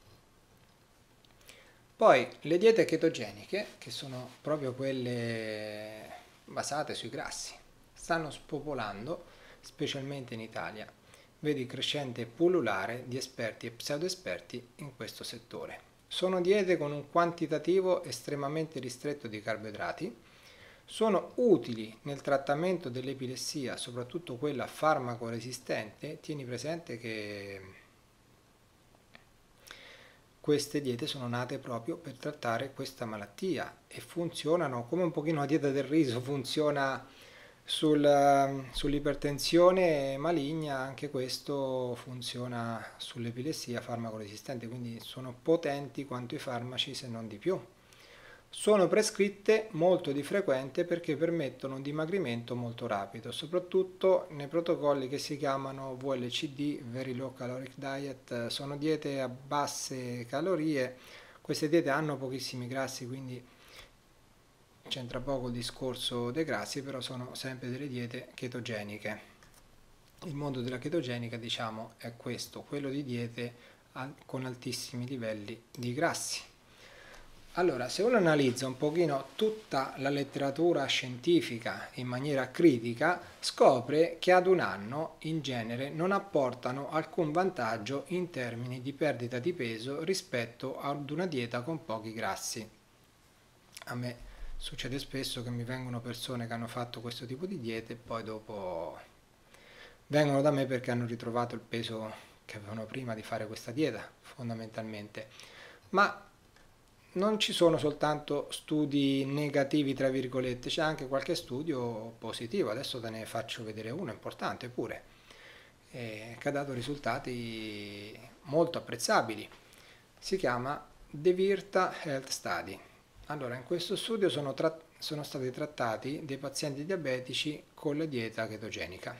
Poi le diete chetogeniche, che sono proprio quelle basate sui grassi, stanno spopolando, specialmente in Italia. Vedi il crescente pullulare di esperti e pseudoesperti in questo settore. Sono diete con un quantitativo estremamente ristretto di carboidrati, sono utili nel trattamento dell'epilessia, soprattutto quella farmaco resistente. Tieni presente che queste diete sono nate proprio per trattare questa malattia e funzionano come un pochino la dieta del riso funziona sul, sull'ipertensione maligna, anche questo funziona sull'epilessia farmaco resistente, quindi sono potenti quanto i farmaci se non di più. Sono prescritte molto di frequente perché permettono un dimagrimento molto rapido, soprattutto nei protocolli che si chiamano V L C D, Very Low Caloric Diet. Sono diete a basse calorie. Queste diete hanno pochissimi grassi, quindi c'entra poco il discorso dei grassi, però sono sempre delle diete chetogeniche. Il mondo della chetogenica, diciamo, è questo, quello di diete con altissimi livelli di grassi. Allora, se uno analizza un pochino tutta la letteratura scientifica in maniera critica, scopre che ad un anno, in genere, non apportano alcun vantaggio in termini di perdita di peso rispetto ad una dieta con pochi grassi. A me succede spesso che mi vengono persone che hanno fatto questo tipo di diete e poi dopo vengono da me perché hanno ritrovato il peso che avevano prima di fare questa dieta, fondamentalmente. Ma non ci sono soltanto studi negativi, tra virgolette, c'è anche qualche studio positivo. Adesso te ne faccio vedere uno importante pure, eh, che ha dato risultati molto apprezzabili. Si chiama The Virta Health Study. Allora, in questo studio sono, sono stati trattati dei pazienti diabetici con la dieta chetogenica.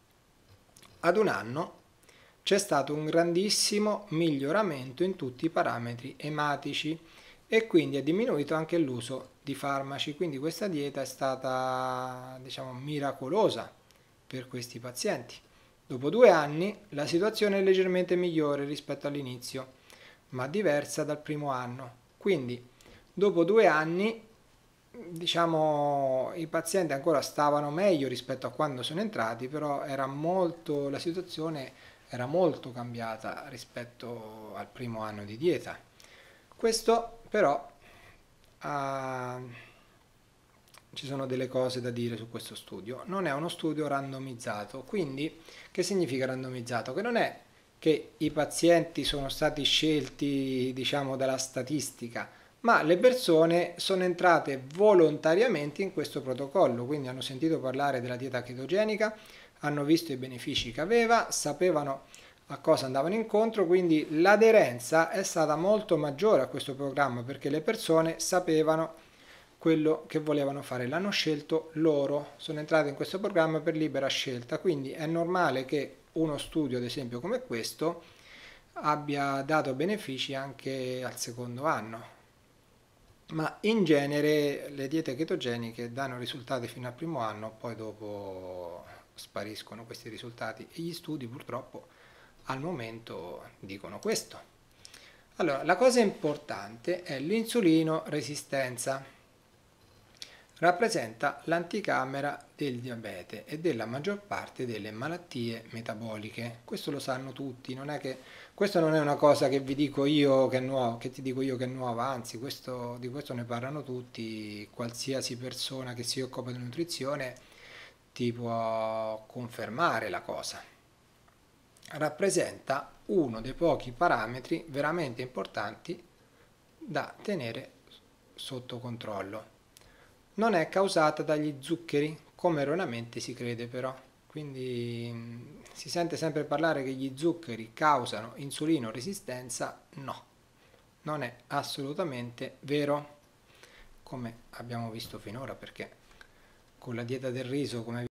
Ad un anno c'è stato un grandissimo miglioramento in tutti i parametri ematici e quindi è diminuito anche l'uso di farmaci, quindi questa dieta è stata, diciamo, miracolosa per questi pazienti. Dopo due anni la situazione è leggermente migliore rispetto all'inizio, ma diversa dal primo anno. Quindi dopo due anni, diciamo, i pazienti ancora stavano meglio rispetto a quando sono entrati, però era molto, la situazione era molto cambiata rispetto al primo anno di dieta. Questo però ah, ci sono delle cose da dire su questo studio. Non è uno studio randomizzato, quindi che significa randomizzato? Che non è che i pazienti sono stati scelti, diciamo, dalla statistica, ma le persone sono entrate volontariamente in questo protocollo, quindi hanno sentito parlare della dieta chetogenica, hanno visto i benefici che aveva, sapevano a cosa andavano incontro, quindi l'aderenza è stata molto maggiore a questo programma perché le persone sapevano quello che volevano fare, l'hanno scelto loro, sono entrate in questo programma per libera scelta, quindi è normale che uno studio, ad esempio come questo, abbia dato benefici anche al secondo anno. Ma in genere le diete chetogeniche danno risultati fino al primo anno, poi dopo spariscono questi risultati e gli studi purtroppo al momento dicono questo. Allora, la cosa importante è l'insulino resistenza. Rappresenta l'anticamera del diabete e della maggior parte delle malattie metaboliche. Questo lo sanno tutti, non è che questo non è una cosa che vi dico io che è nuova, che ti dico io che è nuova, anzi questo, di questo ne parlano tutti, qualsiasi persona che si occupa di nutrizione ti può confermare la cosa. Rappresenta uno dei pochi parametri veramente importanti da tenere sotto controllo. Non è causata dagli zuccheri, come erroneamente si crede però. Quindi mh, si sente sempre parlare che gli zuccheri causano insulino resistenza. No, non è assolutamente vero, come abbiamo visto finora, perché con la dieta del riso, come